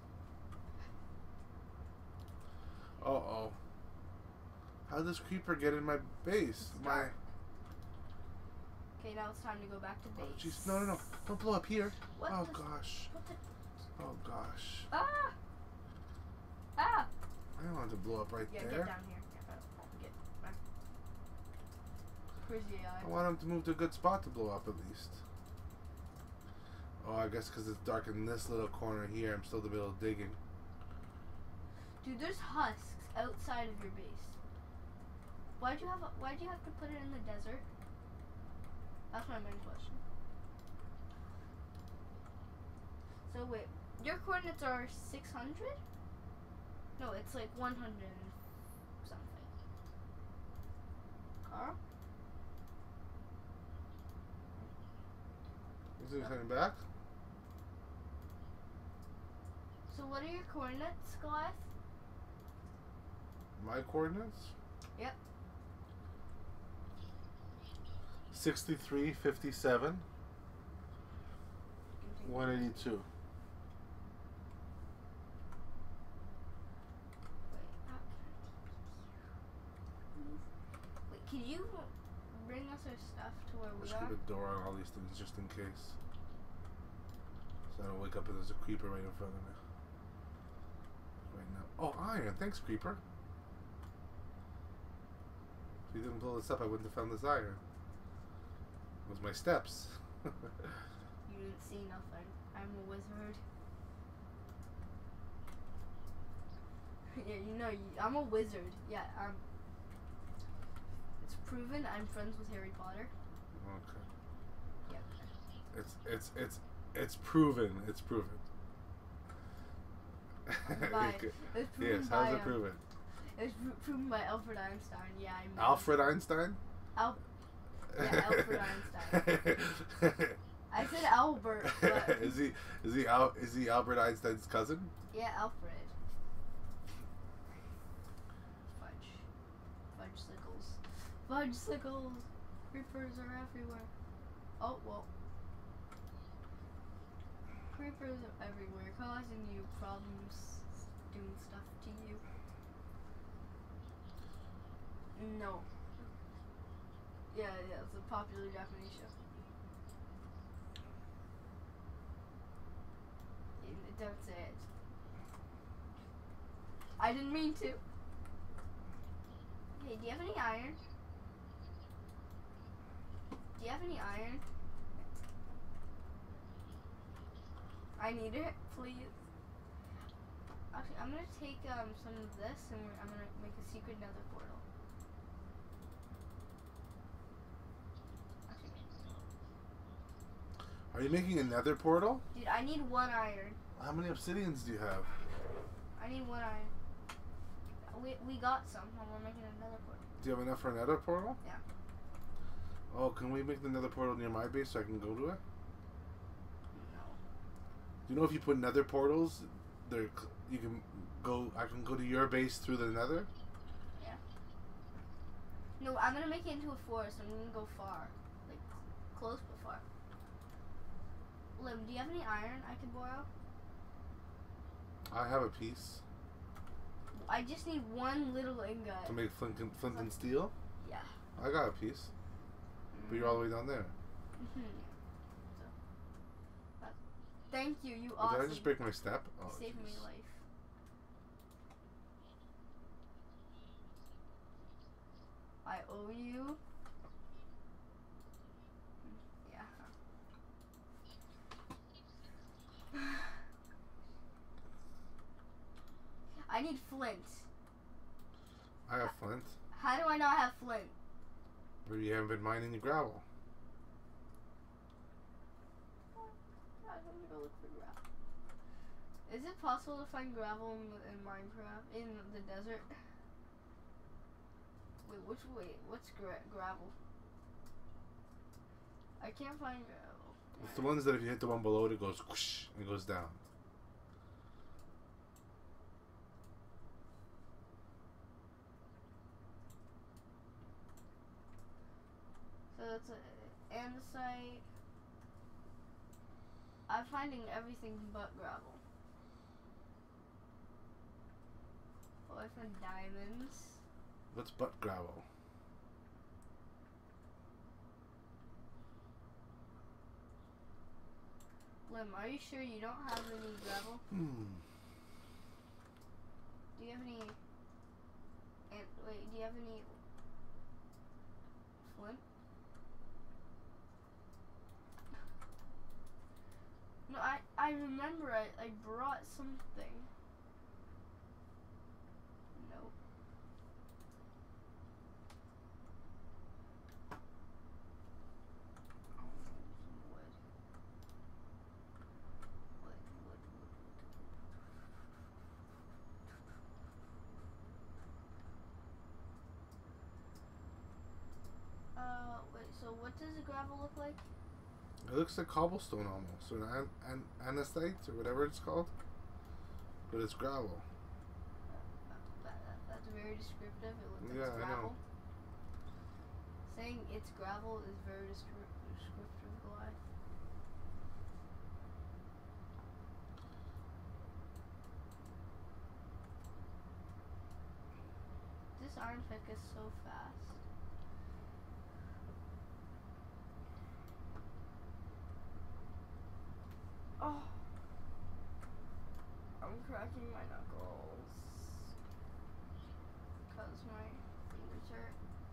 Speaker 1: Uh oh. How did this creeper get in my base?
Speaker 2: It's
Speaker 1: My.
Speaker 2: dark. Okay, now it's time to go back to
Speaker 1: Oh,
Speaker 2: base.
Speaker 1: jeez, no, no, no! Don't blow up here.
Speaker 2: What
Speaker 1: Oh
Speaker 2: the-
Speaker 1: gosh.
Speaker 2: What the?
Speaker 1: Oh gosh.
Speaker 2: Ah! Ah!
Speaker 1: I don't want it to blow up right
Speaker 2: Yeah,
Speaker 1: there.
Speaker 2: get down here. Yeah, uh, get Crazy A
Speaker 1: I
Speaker 2: I.
Speaker 1: want him to move to a good spot to blow up at least. Oh, I guess because it's dark in this little corner here, I'm still in the middle of digging.
Speaker 2: Dude, there's husks outside of your base. Why'd you have? A, why'd you have to put it in the desert? That's my main question. So wait, your coordinates are six hundred? No, it's like one hundred something. Carl?
Speaker 1: Is he coming back?
Speaker 2: So what are your coordinates, Goliath?
Speaker 1: My coordinates?
Speaker 2: Yep.
Speaker 1: sixty-three, fifty-seven, one eighty-two.
Speaker 2: Wait, can you bring us our stuff to where we
Speaker 1: Let's
Speaker 2: are?
Speaker 1: keep a door on all these things just in case. So I don't wake up and there's a creeper right in front of me. Right now. Oh, iron. Thanks, creeper. If you didn't blow this up, I wouldn't have found this iron. It was my steps.
Speaker 2: You didn't see nothing. I'm a wizard. Yeah, you know, you, I'm a wizard. Yeah, um, it's proven I'm friends with Harry Potter.
Speaker 1: Okay.
Speaker 2: Yep.
Speaker 1: It's it's it's it's proven. It's proven.
Speaker 2: By, it's proven
Speaker 1: Yes.
Speaker 2: by,
Speaker 1: How's it
Speaker 2: um,
Speaker 1: proven?
Speaker 2: It's pro- proven by Albert Einstein. Yeah, I know.
Speaker 1: Alfred Einstein.
Speaker 2: Al- yeah, Albert Einstein. I said Albert, but
Speaker 1: is he is he Al, is he Albert Einstein's cousin?
Speaker 2: yeah, Alfred. Fudge. Fudge sickles. Fudge sickles. Creepers are everywhere. Oh, well. Creepers are everywhere, causing you problems, doing stuff to you. No. Yeah, yeah, it's a popular Japanese show. You- Don't say it. I didn't mean to. Hey, do you have any iron? Do you have any iron? I need it, please. Actually, I'm gonna take um some of this and we're, I'm gonna make a secret nether portal. Actually,
Speaker 1: Are you making another portal?
Speaker 2: dude, I need one iron.
Speaker 1: How many obsidians do you have?
Speaker 2: I need one iron. We we got some, and we're making another portal.
Speaker 1: Do you have enough for another portal?
Speaker 2: Yeah.
Speaker 1: Oh, can we make another portal near my base so I can go to it?
Speaker 2: No.
Speaker 1: Do you know if you put nether portals, there you can go. I can go to your base through the nether.
Speaker 2: No, I'm gonna make it into a forest and we can go far. Like, close but far. Lim, do you have any iron I can borrow?
Speaker 1: I have a piece
Speaker 2: I just need one little ingot.
Speaker 1: to make flint and, flint and steel.
Speaker 2: Yeah.
Speaker 1: I got a piece, but you're all the way down there.
Speaker 2: Mm-hmm. So, but thank you, you
Speaker 1: Oh,
Speaker 2: awesome.
Speaker 1: did I just break my step?
Speaker 2: You
Speaker 1: Oh,
Speaker 2: saved me
Speaker 1: jeez.
Speaker 2: life. I owe you. Yeah. I need flint.
Speaker 1: I have flint.
Speaker 2: How do I not have flint?
Speaker 1: Maybe you haven't been mining the gravel.
Speaker 2: I'm gonna go look for gravel. Is it possible to find gravel in, in Minecraft in the desert? Wait, which wait? What's gra- gravel? I can't find gravel.
Speaker 1: It's the ones that if you hit the one below it, it goes whoosh and it goes down.
Speaker 2: So that's a andesite. I'm finding everything but gravel. Oh, I found diamonds.
Speaker 1: What's but gravel?
Speaker 2: Lim, are you sure you don't have any gravel?
Speaker 1: Hmm.
Speaker 2: Do you have any? And wait, do you have any flint? I remember I, I brought something. Nope. Oh, some wood. Wood, wood, wood, wood. Uh, wait, so what does the gravel look like?
Speaker 1: It looks like cobblestone almost, or an, an andesite, or whatever it's called. But it's gravel.
Speaker 2: Uh, that, that, that's very descriptive. It looks like
Speaker 1: Yeah,
Speaker 2: it's
Speaker 1: I
Speaker 2: gravel.
Speaker 1: know.
Speaker 2: Saying it's gravel is very descri- descriptive, Goliath. This iron pick is so fast. Oh, I'm cracking my knuckles because my fingers hurt.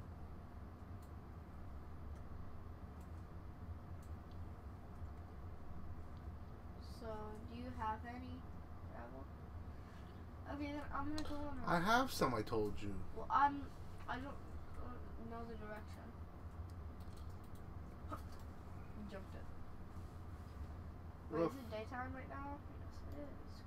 Speaker 2: So, do you have any gravel? Okay, then I'm gonna go on.
Speaker 1: I have some, I told you.
Speaker 2: Well, I'm. I don't uh, know the direction. Jumped it. Wait,
Speaker 1: Well,
Speaker 2: is it daytime right now? Yes, it is.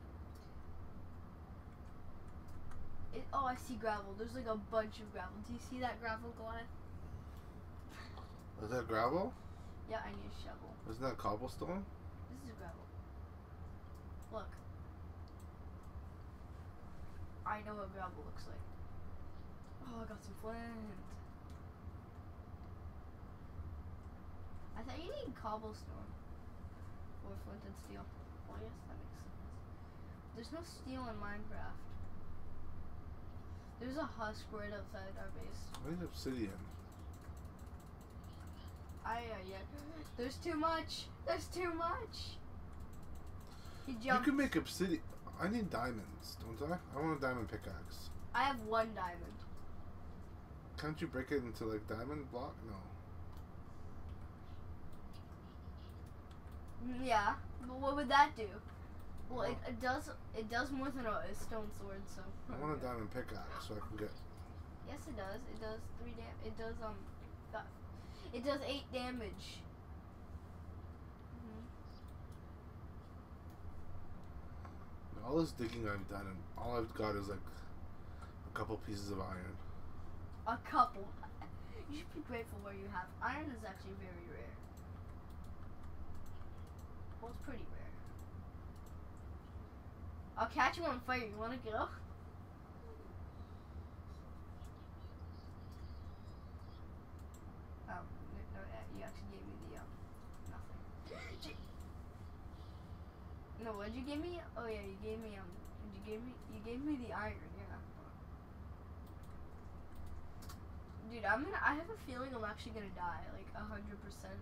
Speaker 2: It, oh, I see gravel. There's like a bunch of gravel. Do you see that gravel, Goliath?
Speaker 1: is that gravel?
Speaker 2: Yeah, I need a shovel.
Speaker 1: Isn't that cobblestone?
Speaker 2: This is gravel. Look. I know what gravel looks like. Oh, I got some flint. I thought you need cobblestone for flint and steel. Well, yes, that makes sense. There's no steel in Minecraft. There's a husk right outside our base.
Speaker 1: I need obsidian.
Speaker 2: I, uh, yeah. There's too much. There's too much. He
Speaker 1: You
Speaker 2: jumped.
Speaker 1: can make obsidian. I need diamonds, don't I? I want a diamond pickaxe.
Speaker 2: I have one diamond.
Speaker 1: Can't you break it into like diamond block? No.
Speaker 2: Mm, Yeah, but what would that do? Well, it, it does. It does more than a, a stone sword. So.
Speaker 1: I want a diamond pickaxe so I can get.
Speaker 2: Yes, it does. It does three dam. It does um. Five. It does eight damage. Mm-hmm.
Speaker 1: All this digging I've done, and all I've got is like a couple pieces of iron.
Speaker 2: A couple. You should be grateful where you have. Iron is actually very rare. Well, it's pretty rare. I'll catch you on fire. You wanna go? Um, no, no, you actually gave me the, um, nothing. No, what'd you give me? Oh yeah, you gave me, um, you gave me, you gave me the iron, yeah. Dude, I'm gonna, I have a feeling I'm actually gonna die, like, a hundred percent.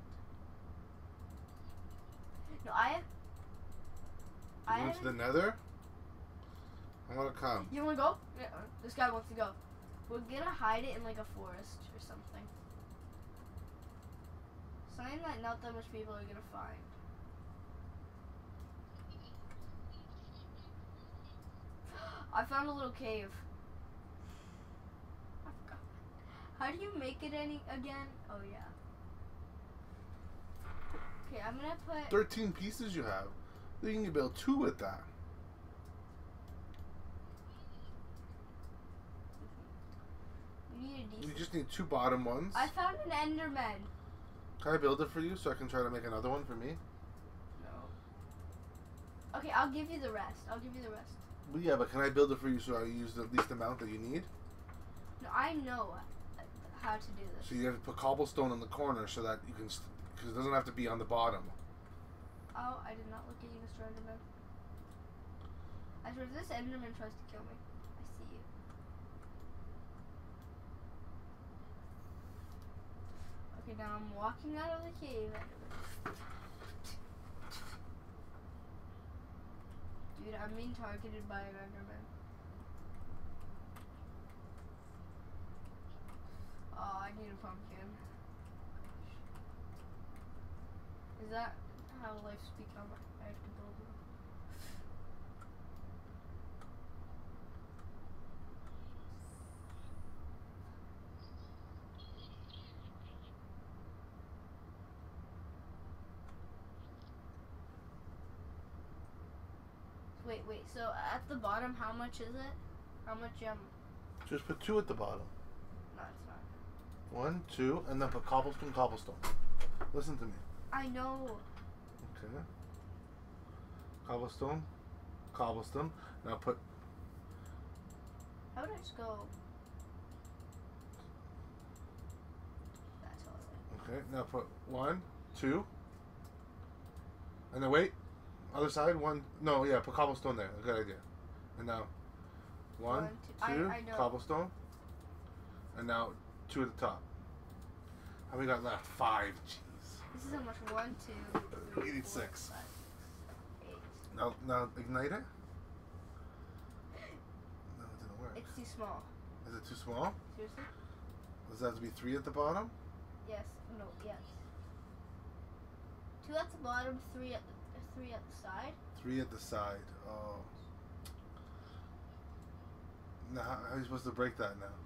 Speaker 2: No, I have,
Speaker 1: You
Speaker 2: I
Speaker 1: went to the
Speaker 2: haven't-
Speaker 1: nether? I want to come.
Speaker 2: You wanna go? Yeah, this guy wants to go. We're gonna hide it in like a forest or something. Something that not that much people are gonna find. I found a little cave. I forgot. How do you make it any again? Oh yeah. Okay, I'm gonna put.
Speaker 1: Thirteen pieces you have. You can build two with that.
Speaker 2: You need a
Speaker 1: You
Speaker 2: decent.
Speaker 1: just need two bottom ones.
Speaker 2: I found an Enderman.
Speaker 1: Can I build it for you so I can try to make another one for me?
Speaker 2: No. Okay, I'll give you the rest. I'll give you the rest.
Speaker 1: Well, yeah, but can I build it for you so I use the least amount that you need?
Speaker 2: No, I know uh, how to do this.
Speaker 1: So you have to put cobblestone in the corner so that you can, because it doesn't have to be on the bottom.
Speaker 2: Oh, I did not look at you, Mister Enderman. I swear, if this Enderman tries to kill me, I see you. Okay, now I'm walking out of the cave, Enderman. Dude, I'm being targeted by an Enderman. Oh, I need a pumpkin. Is that how life's become? I have to build one. wait, wait. So at the bottom, how much is it? How much um?
Speaker 1: Just put two at the bottom.
Speaker 2: No, it's not.
Speaker 1: One, two, and then put cobblestone, cobblestone. Listen to me.
Speaker 2: I know.
Speaker 1: Okay. Cobblestone, cobblestone. Now put.
Speaker 2: How would I just go? That's all I
Speaker 1: Okay. Now put one, two, and then wait. Other side. One. No. Yeah. Put cobblestone there. Good idea. And now. One,
Speaker 2: One, two.
Speaker 1: two,
Speaker 2: I- I know.
Speaker 1: cobblestone, and now two at the top. How many got left? Five. Jeez.
Speaker 2: This is how much. One, two,
Speaker 1: We
Speaker 2: three,
Speaker 1: need
Speaker 2: four,
Speaker 1: six.
Speaker 2: five, eight.
Speaker 1: Now, now ignite it. No, it didn't work.
Speaker 2: It's too small.
Speaker 1: Is it too small?
Speaker 2: Seriously?
Speaker 1: Does that have to be three at the bottom?
Speaker 2: Yes. No. Yes. Two at the bottom. Three at the three at the side.
Speaker 1: Three at the side. Oh. Now, how how are you supposed to break that now?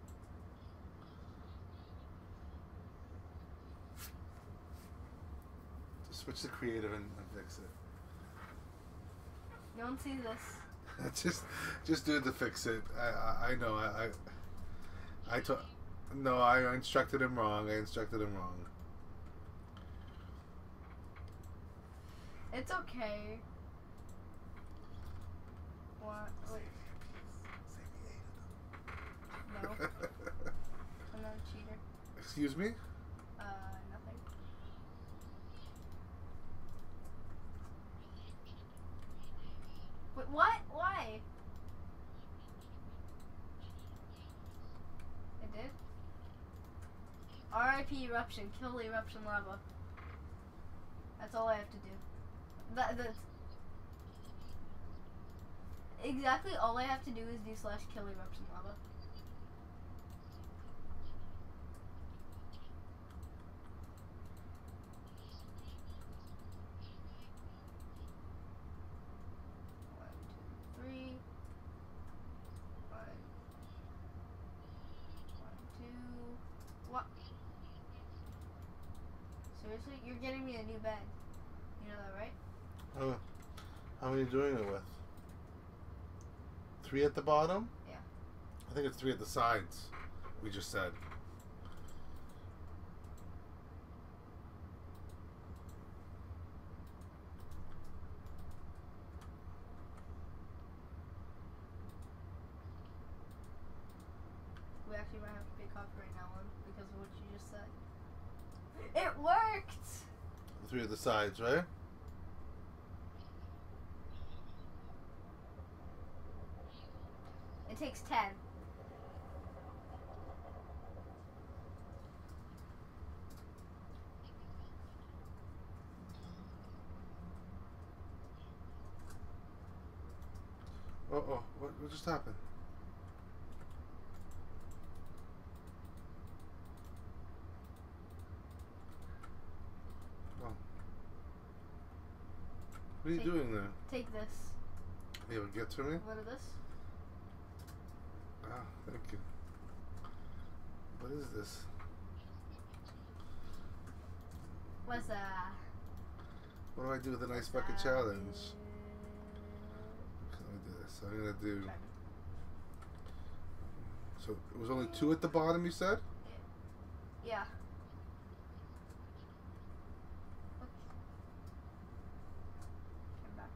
Speaker 1: Just switch to creative and, and fix it.
Speaker 2: No one sees this.
Speaker 1: just, just do it to fix it. I, I, I know. I, I, I told. No, I instructed him wrong. I instructed him wrong.
Speaker 2: It's okay. What? Wait. No. I'm not a cheater.
Speaker 1: Excuse me?
Speaker 2: Uh, nothing. Wait, what? Why? It did? R I P eruption. Kill the eruption lava. That's all I have to do. That, that's exactly all I have to do is do slash kill eruption lava. One, two, three. One. One, two. What? Seriously? You're getting me a new bed. You know that, right?
Speaker 1: How, how are you doing it with? Three at the bottom?
Speaker 2: Yeah.
Speaker 1: I think it's three at the sides. We just said.
Speaker 2: We actually might have to pay copyright now one because of what you just said. It worked!
Speaker 1: Three at the sides, right?
Speaker 2: It takes ten.
Speaker 1: Uh oh, what, what just happened? Oh. What are you
Speaker 2: Take-
Speaker 1: doing there?
Speaker 2: Take this.
Speaker 1: You able to get to me?
Speaker 2: What is this?
Speaker 1: Ah, thank you. What is this?
Speaker 2: What's that?
Speaker 1: What do I do with the nice bucket challenge? Let me do this. I'm gonna do. So it was only two at the bottom, you said?
Speaker 2: Yeah. Come back.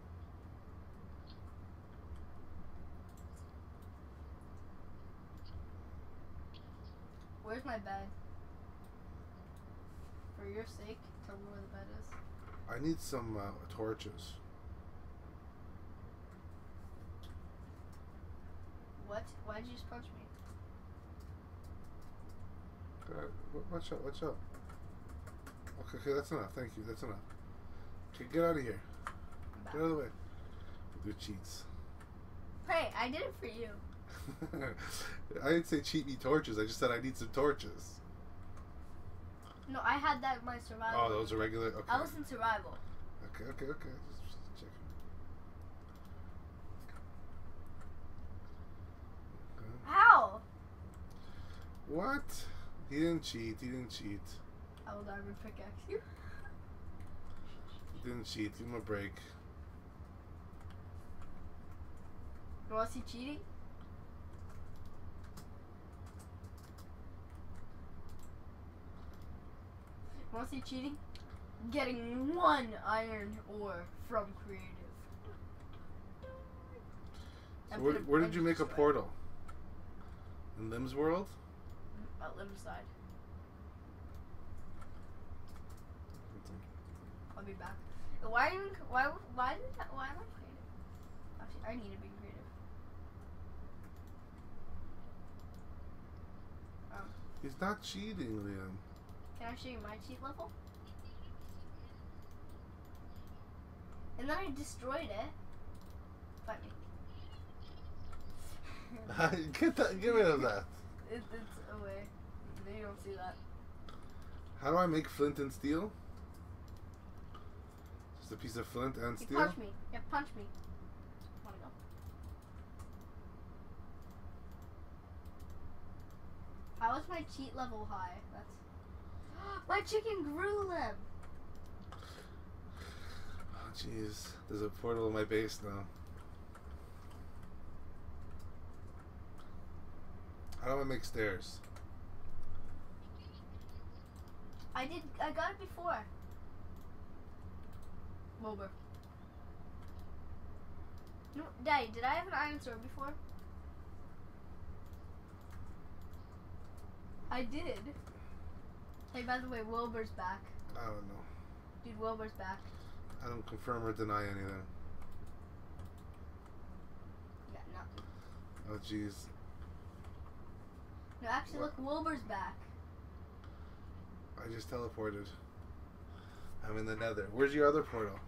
Speaker 2: Where's my bed? For your sake, tell me where the bed is.
Speaker 1: I need some uh, torches.
Speaker 2: What? Why did you just punch me?
Speaker 1: Uh, wa- watch out, watch out. Okay, okay, that's enough. Thank you, that's enough. Okay, get out of here.
Speaker 2: I'm back.
Speaker 1: Get out of the way. Do cheats.
Speaker 2: Hey, I did it for you.
Speaker 1: I didn't say cheat me torches. I just said I need some torches.
Speaker 2: No, I had that in my survival.
Speaker 1: Oh, those are regular. Okay.
Speaker 2: I was in survival.
Speaker 1: Okay, okay, okay. Just, just checking. Okay.
Speaker 2: How?
Speaker 1: What? He didn't cheat. He didn't cheat.
Speaker 2: I will diamond pickaxe you.
Speaker 1: He didn't cheat. Give him a break.
Speaker 2: You wanna see cheating? You wanna see cheating? Getting one iron ore from creative.
Speaker 1: So where, where did you make a portal? In Lim's world?
Speaker 2: At Lim's side. I'll be back. Why even, why why did that, why am I creative? Actually, I need to be creative. Um,
Speaker 1: He's not cheating, Liam.
Speaker 2: Can I show you my cheat level? And then I destroyed it. Fight me.
Speaker 1: get that, get rid of that.
Speaker 2: It, it's away. You don't see that.
Speaker 1: How do I make flint and steel? Just a piece of flint and
Speaker 2: You
Speaker 1: steel?
Speaker 2: punch me. Yeah, punch me. Wanna go? How is my cheat level high? That's my chicken grew, Lim.
Speaker 1: Oh, jeez. There's a portal in my base now. How do I make stairs?
Speaker 2: I did. I got it before. Wilbur. No, Daddy, did I have an iron sword before? I did. Hey, by the way, Wilbur's back.
Speaker 1: I don't know.
Speaker 2: Dude, Wilbur's back.
Speaker 1: I don't confirm or deny anything.
Speaker 2: Yeah, nothing.
Speaker 1: Oh, jeez.
Speaker 2: No, actually,
Speaker 1: What?
Speaker 2: look, Wilbur's back.
Speaker 1: I just teleported. I'm in the nether. Where's your other portal?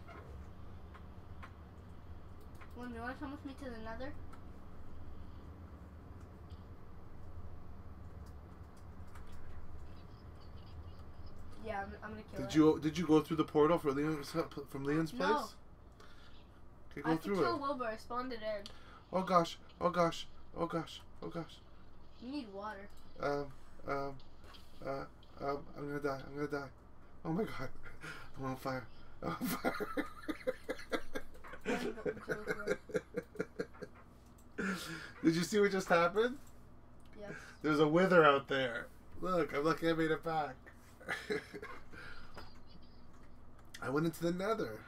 Speaker 2: Well, you want to come with me to the nether? Yeah, I'm, I'm gonna kill
Speaker 1: Did
Speaker 2: it.
Speaker 1: you did you go through the portal for Leon's, from Leon's place?
Speaker 2: No.
Speaker 1: Okay,
Speaker 2: I
Speaker 1: go
Speaker 2: have to
Speaker 1: through
Speaker 2: kill
Speaker 1: it.
Speaker 2: Wilbur. I spawned it in.
Speaker 1: Oh gosh! Oh gosh! Oh gosh! Oh gosh!
Speaker 2: You need water.
Speaker 1: Um, um, uh, um, I'm gonna die. I'm gonna die. Oh my god! I'm on fire. I'm on fire. Did you see what just happened?
Speaker 2: Yes.
Speaker 1: There's a wither out there. Look, I'm lucky I made it back. I went into the nether.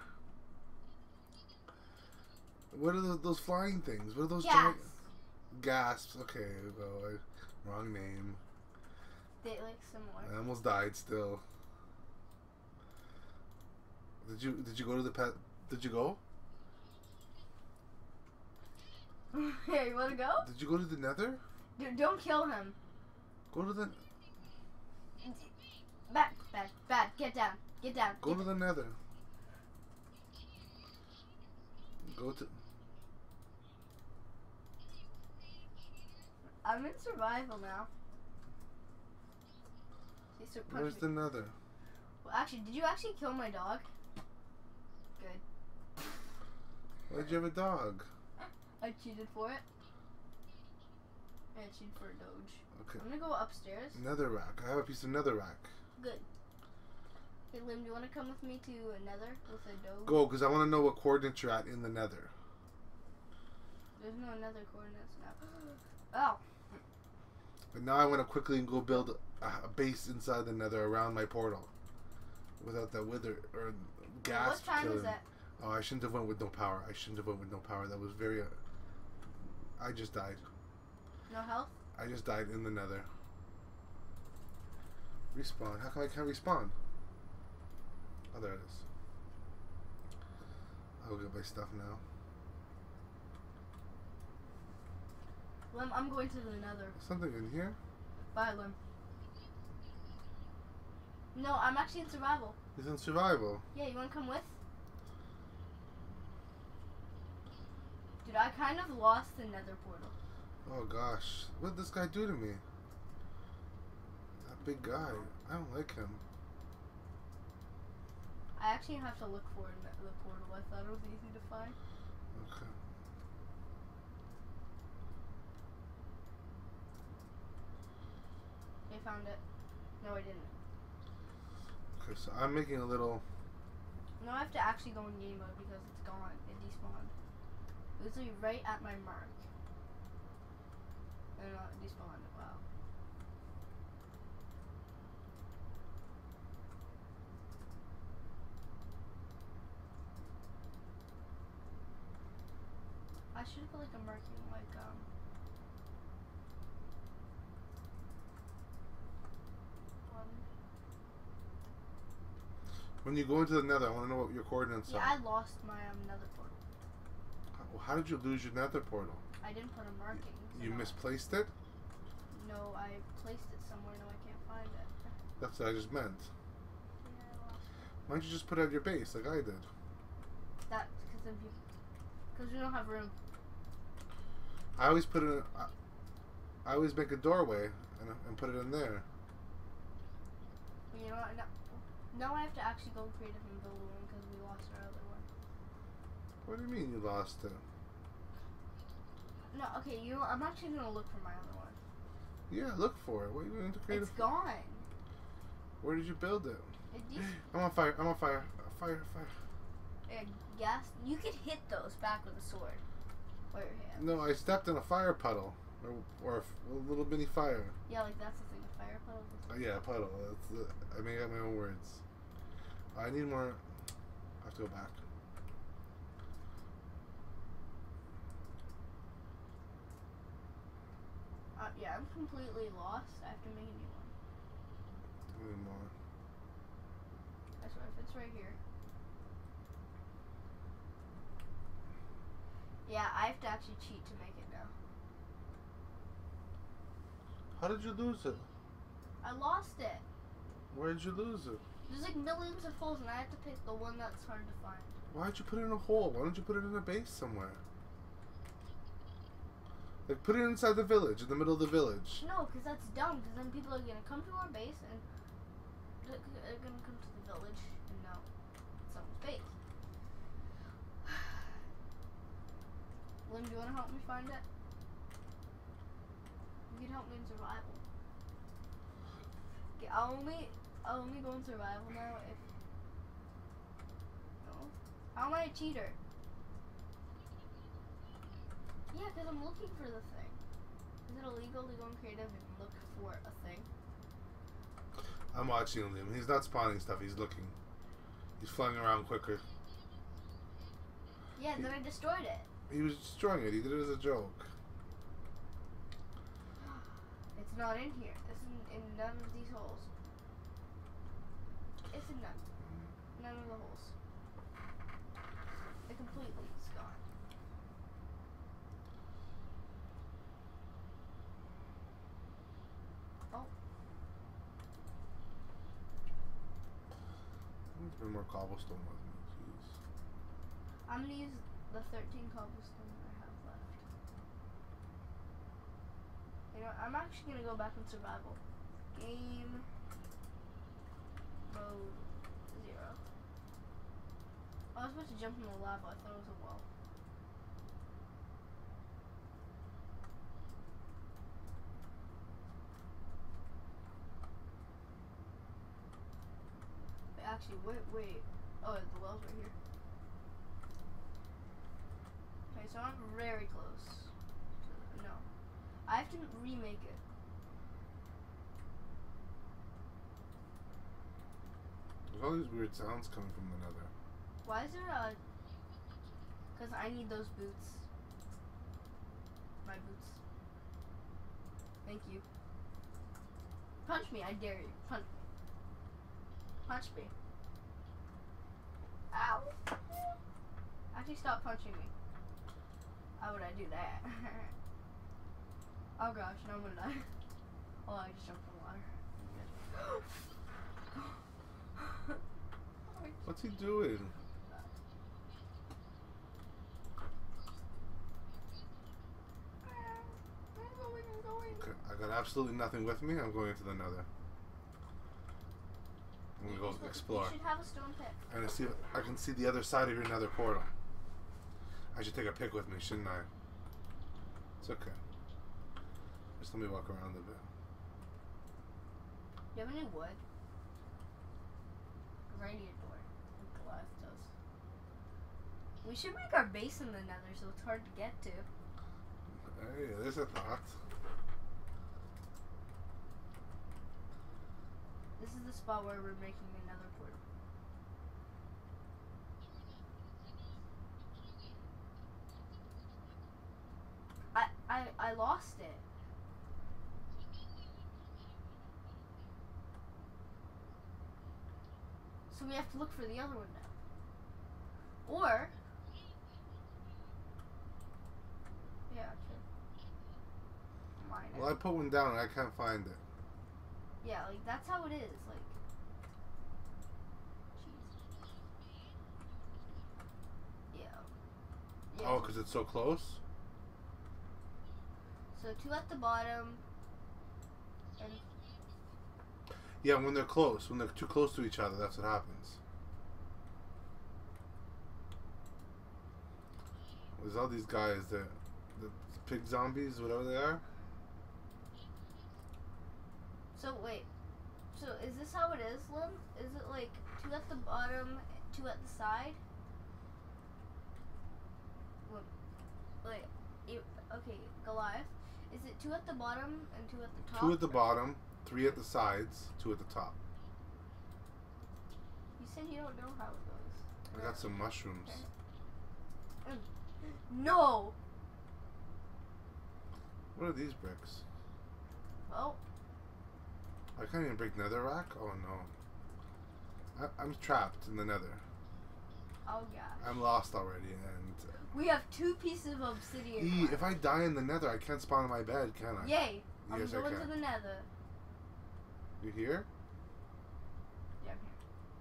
Speaker 1: What are those, those flying things? What are those
Speaker 2: Gas.
Speaker 1: giant gasps? Okay, go. I, wrong name.
Speaker 2: They like similar.
Speaker 1: I almost died still. Did you did you go to the pet? Did you go?
Speaker 2: Yeah, you wanna go?
Speaker 1: Did you go to the nether?
Speaker 2: Dude, don't kill him.
Speaker 1: Go to the
Speaker 2: Bad, bad, bad. Get down. Get down.
Speaker 1: go
Speaker 2: Get
Speaker 1: to the nether. Go to.
Speaker 2: I'm in survival now. See, so punch
Speaker 1: Where's
Speaker 2: me.
Speaker 1: the nether?
Speaker 2: Well, actually, did you actually kill my dog? Good.
Speaker 1: Why'd you have a dog?
Speaker 2: I cheated for it. I cheated for a doge.
Speaker 1: Okay.
Speaker 2: I'm gonna go upstairs.
Speaker 1: Nether rack. I have a piece of nether rack.
Speaker 2: Good. Hey, Lim, do you want to come with me to a nether with a doge?
Speaker 1: Go, because I want to know what coordinates you're at in the nether.
Speaker 2: There's no nether coordinates now. Oh.
Speaker 1: But now I want to quickly go build a, a base inside the nether around my portal. Without that wither or gas
Speaker 2: What time
Speaker 1: killing.
Speaker 2: is it?
Speaker 1: Oh, I shouldn't have went with no power. I shouldn't have went with no power. That was very... Uh, I just died.
Speaker 2: No health?
Speaker 1: I just died in the nether. Respawn. How come I can't respawn? Oh, there it is. I'll get my stuff now.
Speaker 2: Lim, I'm going to the nether.
Speaker 1: Something in here?
Speaker 2: Bye, Lim. No, I'm actually in survival.
Speaker 1: He's in survival.
Speaker 2: Yeah, you want to come with? Dude, I kind of lost the nether portal.
Speaker 1: Oh gosh. What did this guy do to me? That big guy. I don't like him.
Speaker 2: I actually have to look for the the portal. I thought it was easy to find.
Speaker 1: Okay.
Speaker 2: I found it. No, I didn't.
Speaker 1: Okay, so I'm making a little...
Speaker 2: No, I have to actually go in game mode because it's gone. It despawned. It was like right at my mark. And uh, despawned. Wow. I should put like a marking, like um. One.
Speaker 1: When you go into the nether, I want to know what your coordinates
Speaker 2: Yeah,
Speaker 1: are.
Speaker 2: I lost my um, nether portal.
Speaker 1: How, how did you lose your nether portal?
Speaker 2: I didn't put a marking. So
Speaker 1: You
Speaker 2: no.
Speaker 1: misplaced it?
Speaker 2: No, I placed it somewhere. No, I can't find it.
Speaker 1: That's what I just meant.
Speaker 2: Yeah, I lost it.
Speaker 1: Why don't you just put it at your base like I did?
Speaker 2: That's because then people. Because we don't have room.
Speaker 1: I always put it in, I, I always make a doorway and, and put it in there.
Speaker 2: You know what? No, now I have to actually go creative and build one because we lost our other one.
Speaker 1: What do you mean you lost it?
Speaker 2: No, okay, you know, I'm actually going to look for my other one.
Speaker 1: Yeah, look for it. What are you going to create?
Speaker 2: It's gone.
Speaker 1: Where did you build it?
Speaker 2: It just,
Speaker 1: I'm on fire. I'm on fire. Fire, fire.
Speaker 2: uh, gas. You could hit those back with a sword. Or your hand.
Speaker 1: No, I stepped in a fire puddle. Or, or a, f- a little mini fire.
Speaker 2: Yeah, like that's the thing. A fire puddle.
Speaker 1: Uh, yeah, a puddle. That's the, I made up my own words. I need more. I have to go back.
Speaker 2: Uh, yeah, I'm completely lost. I have to make a new one.
Speaker 1: I need more.
Speaker 2: I swear, if it's right here. Yeah, I have to actually cheat to make it now.
Speaker 1: How did you lose it?
Speaker 2: I lost it.
Speaker 1: Where did you lose it?
Speaker 2: There's like millions of holes, and I have to pick the one that's hard to find.
Speaker 1: Why'd you put it in a hole? Why don't you put it in a base somewhere? Like, put it inside the village, in the middle of the village.
Speaker 2: No, because that's dumb. Because then people are gonna come to our base and they're they're gonna come to the village and know it's someone's base. Lim, do you wanna help me find it? You can help me in survival. Okay, I'll only I'll only go in survival now if no. How am I a cheater? Yeah, because I'm looking for the thing. Is it illegal to go in creative and look for a thing?
Speaker 1: I'm watching him. He's not spawning stuff. He's looking. He's flying around quicker.
Speaker 2: Yeah, then I destroyed it.
Speaker 1: He was destroying it. He did it as a joke.
Speaker 2: It's not in here. It's in, in none of these holes. It's in none. None of the holes. It completely is gone. Oh.
Speaker 1: There's been more cobblestone with me. Jeez.
Speaker 2: I'm gonna use the thirteen cobblestone I have left. You know, I'm actually gonna go back in survival. Game mode zero. I was about to jump in the lava. I thought it was a well. Wait, actually, wait, wait. Oh, the well's right here. Okay, so I'm very close. To, no. I have to remake it.
Speaker 1: There's all these weird sounds coming from the nether.
Speaker 2: Why is there a... Because I need those boots. My boots. Thank you. Punch me, I dare you. Punch me. Punch me. Ow! Actually, stop punching me. How would I do that? Oh gosh, now I'm gonna die. Oh, I just jumped in the water.
Speaker 1: What's he doing?
Speaker 2: I'm going, I'm going.
Speaker 1: Okay, I got absolutely nothing with me. I'm going into the nether. I'm gonna go
Speaker 2: You
Speaker 1: explore.
Speaker 2: should have a stone pick.
Speaker 1: And to see if I can see the other side of your nether portal. I should take a pick with me, shouldn't I? It's okay. Just let me walk around a bit.
Speaker 2: Do you have any wood? Because I need a door. Like Goliath does. We should make our base in the nether so it's hard to get to.
Speaker 1: Hey, there's a thought.
Speaker 2: This is the spot where we're making another portal. I, I, I lost it. So we have to look for the other one now. Or, yeah, true. Mine.
Speaker 1: Well, I put one down and I can't find it.
Speaker 2: Yeah, like that's how it is. Like, jeez. Yeah. Yeah.
Speaker 1: Oh, because it's so close?
Speaker 2: So two at the bottom. And
Speaker 1: Yeah, when they're close. When they're too close to each other, that's what happens. There's all these guys that, the pig zombies, whatever they are.
Speaker 2: so wait. So is this how it is, Lim? Is it like two at the bottom, two at the side? Lim. Like, you, okay, Goliath. Is it two at the bottom and two at the top?
Speaker 1: Two at the bottom, three at the sides, two at the top.
Speaker 2: You said you don't know how it goes.
Speaker 1: I got some mushrooms.
Speaker 2: Okay. No.
Speaker 1: What are these bricks?
Speaker 2: Well,
Speaker 1: I can't even break netherrack? Oh no. I, I'm trapped in the nether.
Speaker 2: oh gosh.
Speaker 1: I'm lost already and...
Speaker 2: We have two pieces of obsidian.
Speaker 1: E, if I die in the nether, I can't spawn in my bed, can I?
Speaker 2: Yay! I'm
Speaker 1: Yes, I
Speaker 2: going
Speaker 1: can.
Speaker 2: to the nether.
Speaker 1: You here?
Speaker 2: Yeah, I'm here.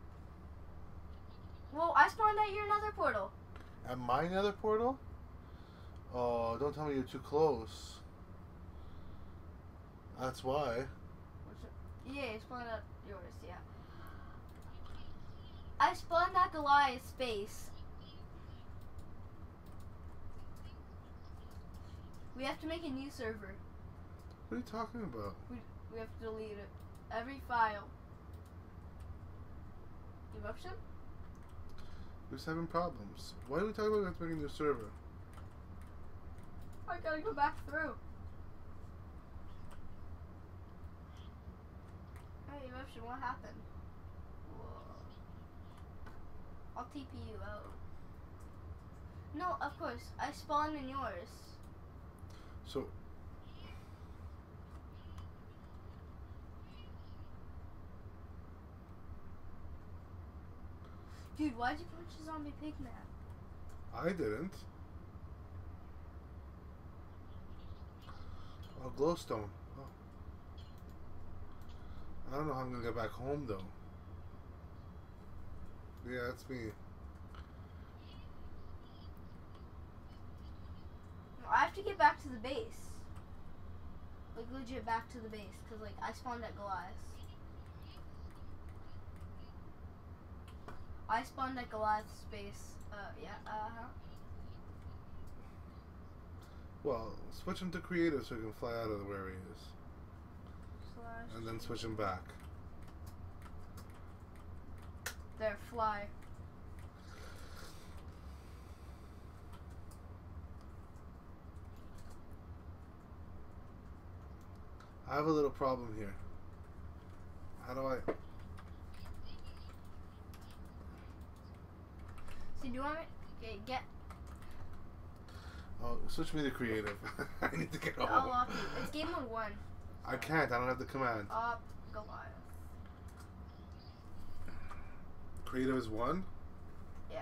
Speaker 2: Well, I spawned at your nether portal.
Speaker 1: At my nether portal? Oh, don't tell me you're too close. That's why.
Speaker 2: Yeah, I spawned at yours, yeah. I spawned at Goliath's base. We have to make a new server.
Speaker 1: What are you talking about?
Speaker 2: We, we have to delete it. Every file. Eruption?
Speaker 1: We're just having problems. Why are we talking about we have to make a new server?
Speaker 2: I gotta go back through. Hey, Eruption, what happened? Whoa. I'll T P you out. No, of course. I spawned in yours.
Speaker 1: So,
Speaker 2: Dude, why'd you punch a zombie pigman?
Speaker 1: I didn't. Oh, glowstone. Oh. I don't know how I'm gonna get back home though. Yeah, that's me.
Speaker 2: No, I have to get back to the base. Like, legit back to the base. Because, like, I spawned at Goliath. I spawned at Goliath's base. Uh, yeah, uh-huh.
Speaker 1: Well, switch him to creative so he can fly out of where he is.
Speaker 2: Slash.
Speaker 1: And then switch him back.
Speaker 2: There, fly.
Speaker 1: I have a little problem here. How do I...
Speaker 2: So, do you want me okay, get...
Speaker 1: Oh, switch me to creative. I need to get home.
Speaker 2: Oh, up. It's game mode one.
Speaker 1: I can't. I don't have the command.
Speaker 2: Up, Goliath.
Speaker 1: Creative is one?
Speaker 2: Yeah.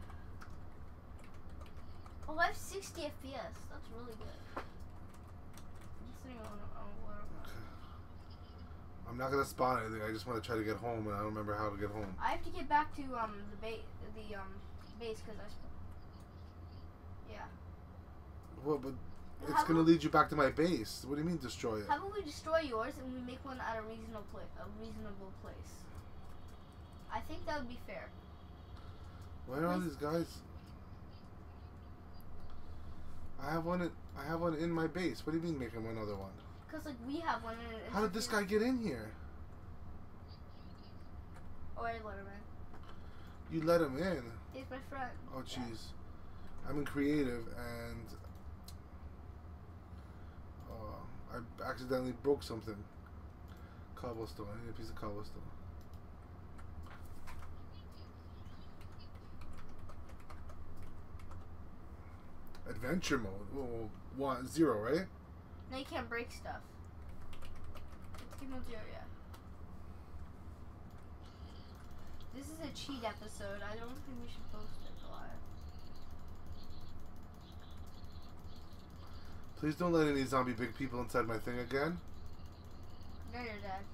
Speaker 2: Oh, I have sixty F P S. That's really good. I'm just sitting on, on water.
Speaker 1: I'm not gonna spawn anything. I just want to try to get home, and I don't remember how to get home.
Speaker 2: I have to get back to um the base, the um base, because I. Sp yeah.
Speaker 1: Well, but it's
Speaker 2: How
Speaker 1: gonna
Speaker 2: about-
Speaker 1: lead you back to my base. What do you mean destroy it?
Speaker 2: How about we destroy yours and we make one at a reasonable place? A reasonable place. I think that would be fair.
Speaker 1: Why are all these guys? I have one. In, I have one in my base. What do you mean making one other one?
Speaker 2: Cause like we have one. In,
Speaker 1: How did this guy get in here?
Speaker 2: Oh, I let him in.
Speaker 1: You let him in.
Speaker 2: He's my friend.
Speaker 1: Oh jeez. I'm in creative and uh, I accidentally broke something. Cobblestone. I need a piece of cobblestone. Adventure mode. Oh, one zero, right?
Speaker 2: No, you can't break stuff. It's game mode zero, yeah. This is a cheat episode. I don't think we should post it live.
Speaker 1: Please don't let any zombie big people inside my thing again.
Speaker 2: No, you're dead.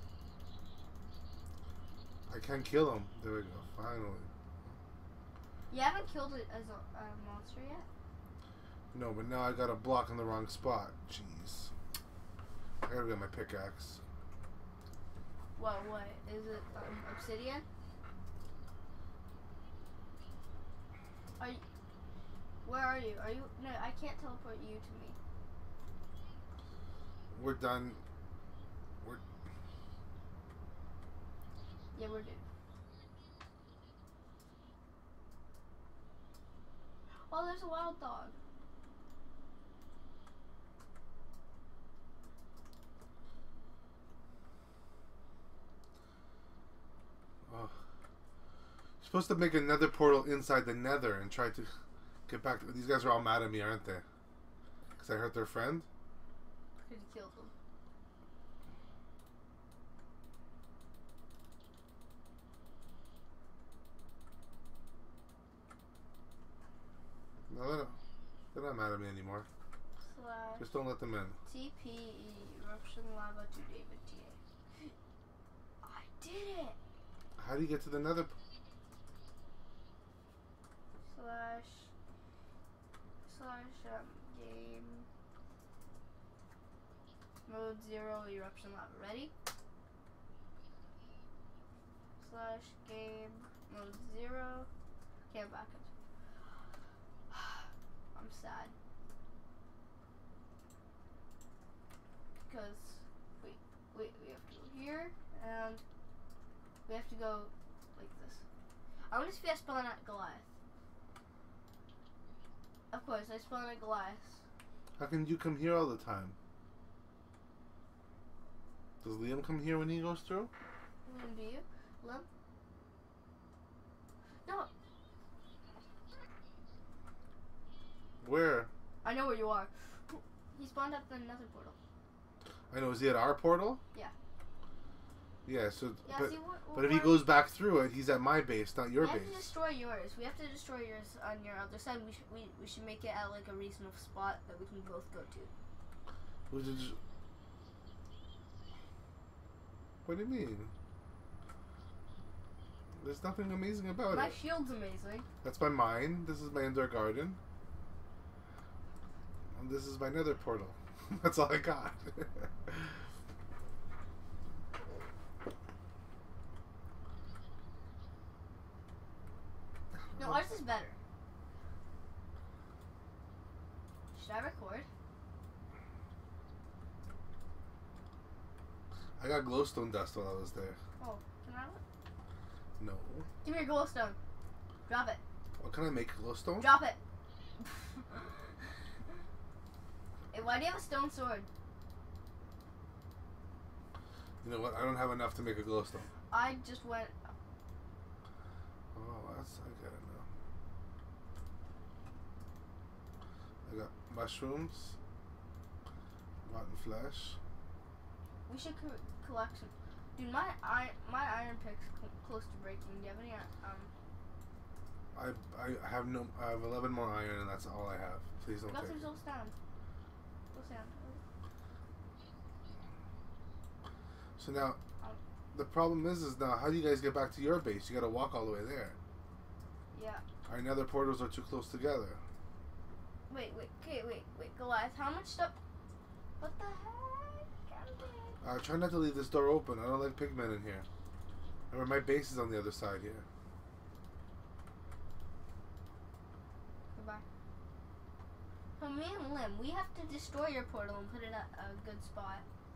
Speaker 1: I can't kill them. There we go. Finally.
Speaker 2: You haven't killed it as a, a monster yet?
Speaker 1: No, but now I got a block in the wrong spot. Jeez. I gotta get my pickaxe.
Speaker 2: What, what? Is it um, obsidian? Are you, where are you? Are you, no, I can't teleport you to me.
Speaker 1: We're done. We're...
Speaker 2: Yeah, we're due. Oh, there's a wild dog.
Speaker 1: Oh. You're supposed to make another portal inside the nether and try to get back to... These guys are all mad at me, aren't they? Because I hurt their friend?
Speaker 2: Could have killed them.
Speaker 1: No, they're not, they're not mad at me anymore.
Speaker 2: Slash
Speaker 1: Just don't let them in.
Speaker 2: T P E eruption lava to David T A. I did it!
Speaker 1: How do you get to the nether?
Speaker 2: Slash slash um game mode zero eruption lava. Ready? Slash game mode zero. Okay, I'm back. I'm sad because wait, wait, we have to go here and we have to go like this. I want to see if I spawn at Goliath. Of course, I spawn at Goliath.
Speaker 1: How can you come here all the time? Does Liam come here when he goes through?
Speaker 2: Liam, do you? Liam? No.
Speaker 1: Where?
Speaker 2: I know where you are. He spawned at the nether portal.
Speaker 1: I know. Is he at our portal?
Speaker 2: Yeah.
Speaker 1: Yeah. So,
Speaker 2: Yeah,
Speaker 1: but
Speaker 2: see, what,
Speaker 1: but if he goes back through it, he's at my base, not your
Speaker 2: we
Speaker 1: base.
Speaker 2: have to destroy yours. We have to destroy yours on your other side. We should we, we should make it at like a reasonable spot that we can both go to.
Speaker 1: Who's it just- What do you mean? There's nothing amazing about
Speaker 2: My
Speaker 1: it.
Speaker 2: shield's amazing.
Speaker 1: That's my mine. This is my indoor garden. And this is my nether portal. That's all I got.
Speaker 2: No, ours is better. Should I record?
Speaker 1: I got glowstone dust while I was there.
Speaker 2: Oh, can I?
Speaker 1: No.
Speaker 2: Give me your glowstone. Drop it.
Speaker 1: What can I make glowstone?
Speaker 2: Drop it. Hey, why do you have a stone sword?
Speaker 1: You know what? I don't have enough to make a glowstone.
Speaker 2: I just went.
Speaker 1: Oh, that's I get it now. I got mushrooms, rotten flesh.
Speaker 2: We should co collect some. Dude, my iron, my iron pick's cl close to breaking. Do you have any? Um.
Speaker 1: I I have no. I have eleven more iron, and that's all I have. Please don't
Speaker 2: Got
Speaker 1: take
Speaker 2: some
Speaker 1: it.
Speaker 2: soul stand. Soul stand.
Speaker 1: So now, the problem is, is now how do you guys get back to your base? You got to walk all the way there.
Speaker 2: Yeah.
Speaker 1: Our nether portals are too close together.
Speaker 2: Wait, wait, okay, wait, wait, Goliath. How much stuff? What the heck?
Speaker 1: Uh, try not to leave this door open. I don't like pigmen in here. Remember, my base is on the other side here.
Speaker 2: Goodbye. So me and Lim, we have to destroy your portal and put it at a good spot.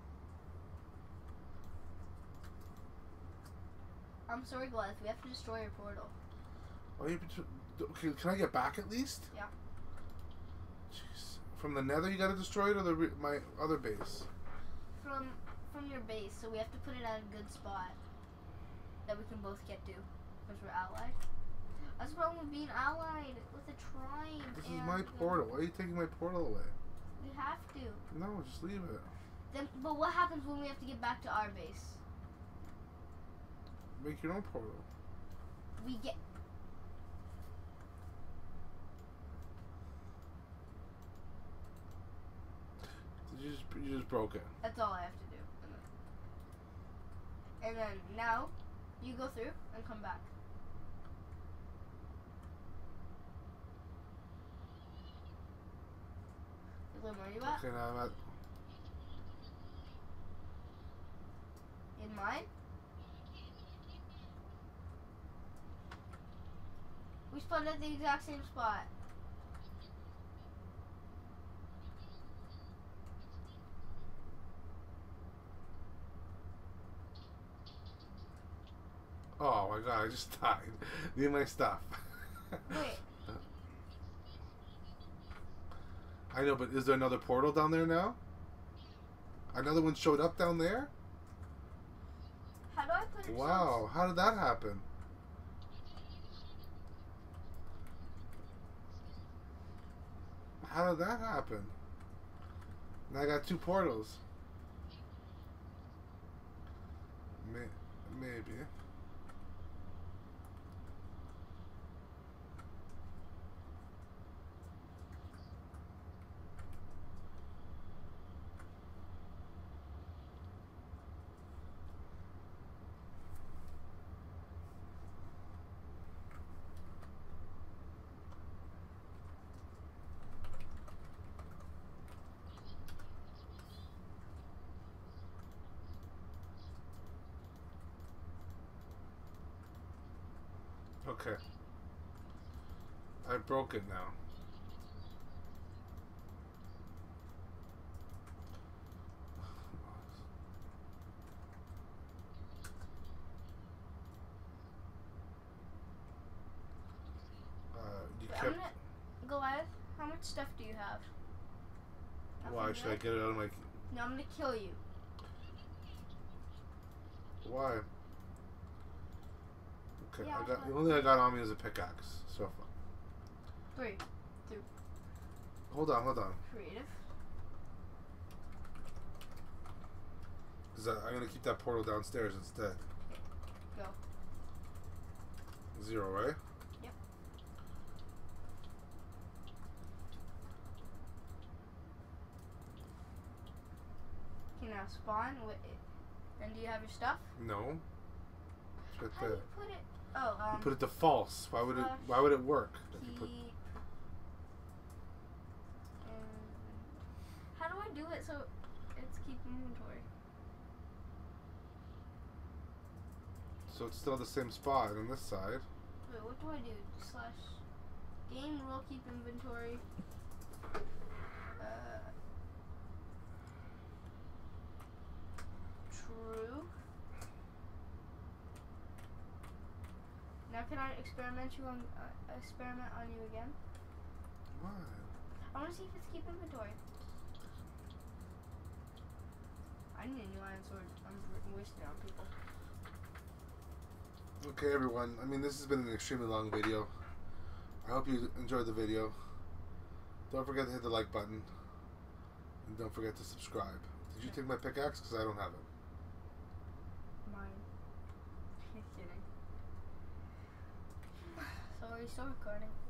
Speaker 2: I'm sorry, Goliath. We have to destroy your portal.
Speaker 1: Oh, you, okay, can I get back at least?
Speaker 2: Yeah.
Speaker 1: Jeez. From the Nether, you gotta destroy it, or the re my other base?
Speaker 2: From from your base, so we have to put it at a good spot that we can both get to, because we're allied. That's the problem with being allied with a tribe.
Speaker 1: This
Speaker 2: and
Speaker 1: is my portal. Why are you taking my portal away?
Speaker 2: We have to.
Speaker 1: No, just leave it.
Speaker 2: Then, but what happens when we have to get back to our base?
Speaker 1: Make your own portal.
Speaker 2: We get.
Speaker 1: You just you just broke it.
Speaker 2: That's all I have to do. And then now, you go through and come back. Where are you at?
Speaker 1: Okay, now I'm at.
Speaker 2: In mine? We spawned at the exact same spot.
Speaker 1: Oh my god, I just died. Need my stuff.
Speaker 2: Wait.
Speaker 1: I know, but is there another portal down there now? Another one showed up down there?
Speaker 2: How do I put it?
Speaker 1: Wow, how did that happen? How did that happen? Now I got two portals. May maybe. Okay. I broke it now. Uh, you
Speaker 2: I'm
Speaker 1: kept.
Speaker 2: gonna, Goliath, how much stuff do you have?
Speaker 1: Why
Speaker 2: Nothing
Speaker 1: should I
Speaker 2: good?
Speaker 1: get it out of my?
Speaker 2: No, I'm gonna kill you.
Speaker 1: Why? Okay,
Speaker 2: Yeah,
Speaker 1: I got
Speaker 2: but-
Speaker 1: the only thing I got on me is a pickaxe so far.
Speaker 2: Three. Two.
Speaker 1: Hold on, hold on.
Speaker 2: Creative.
Speaker 1: Cause I, I'm gonna keep that portal downstairs instead.
Speaker 2: Go.
Speaker 1: Zero, right?
Speaker 2: Yep. Okay, now spawn. With it. And do you have your stuff?
Speaker 1: No. It's right
Speaker 2: How do
Speaker 1: there.
Speaker 2: you put it? Oh, um.
Speaker 1: You put it to false. Why would it?
Speaker 2: slash
Speaker 1: Why would it work? If you
Speaker 2: keep.
Speaker 1: put,
Speaker 2: um, how do I do it so it's keep inventory?
Speaker 1: so it's still the same spot on this side.
Speaker 2: Wait, what do I do? Slash game rule keep inventory. Uh, true. Now can I experiment you on uh, experiment on you again?
Speaker 1: Why?
Speaker 2: I want to see if it's keep inventory. I need a new iron sword. I'm r- wasting it on people.
Speaker 1: Okay, everyone. I mean, this has been an extremely long video. I hope you enjoyed the video. Don't forget to hit the like button. And don't forget to subscribe. Did you take my pickaxe? Because I don't have it.
Speaker 2: Mine. Kidding. So are you still recording?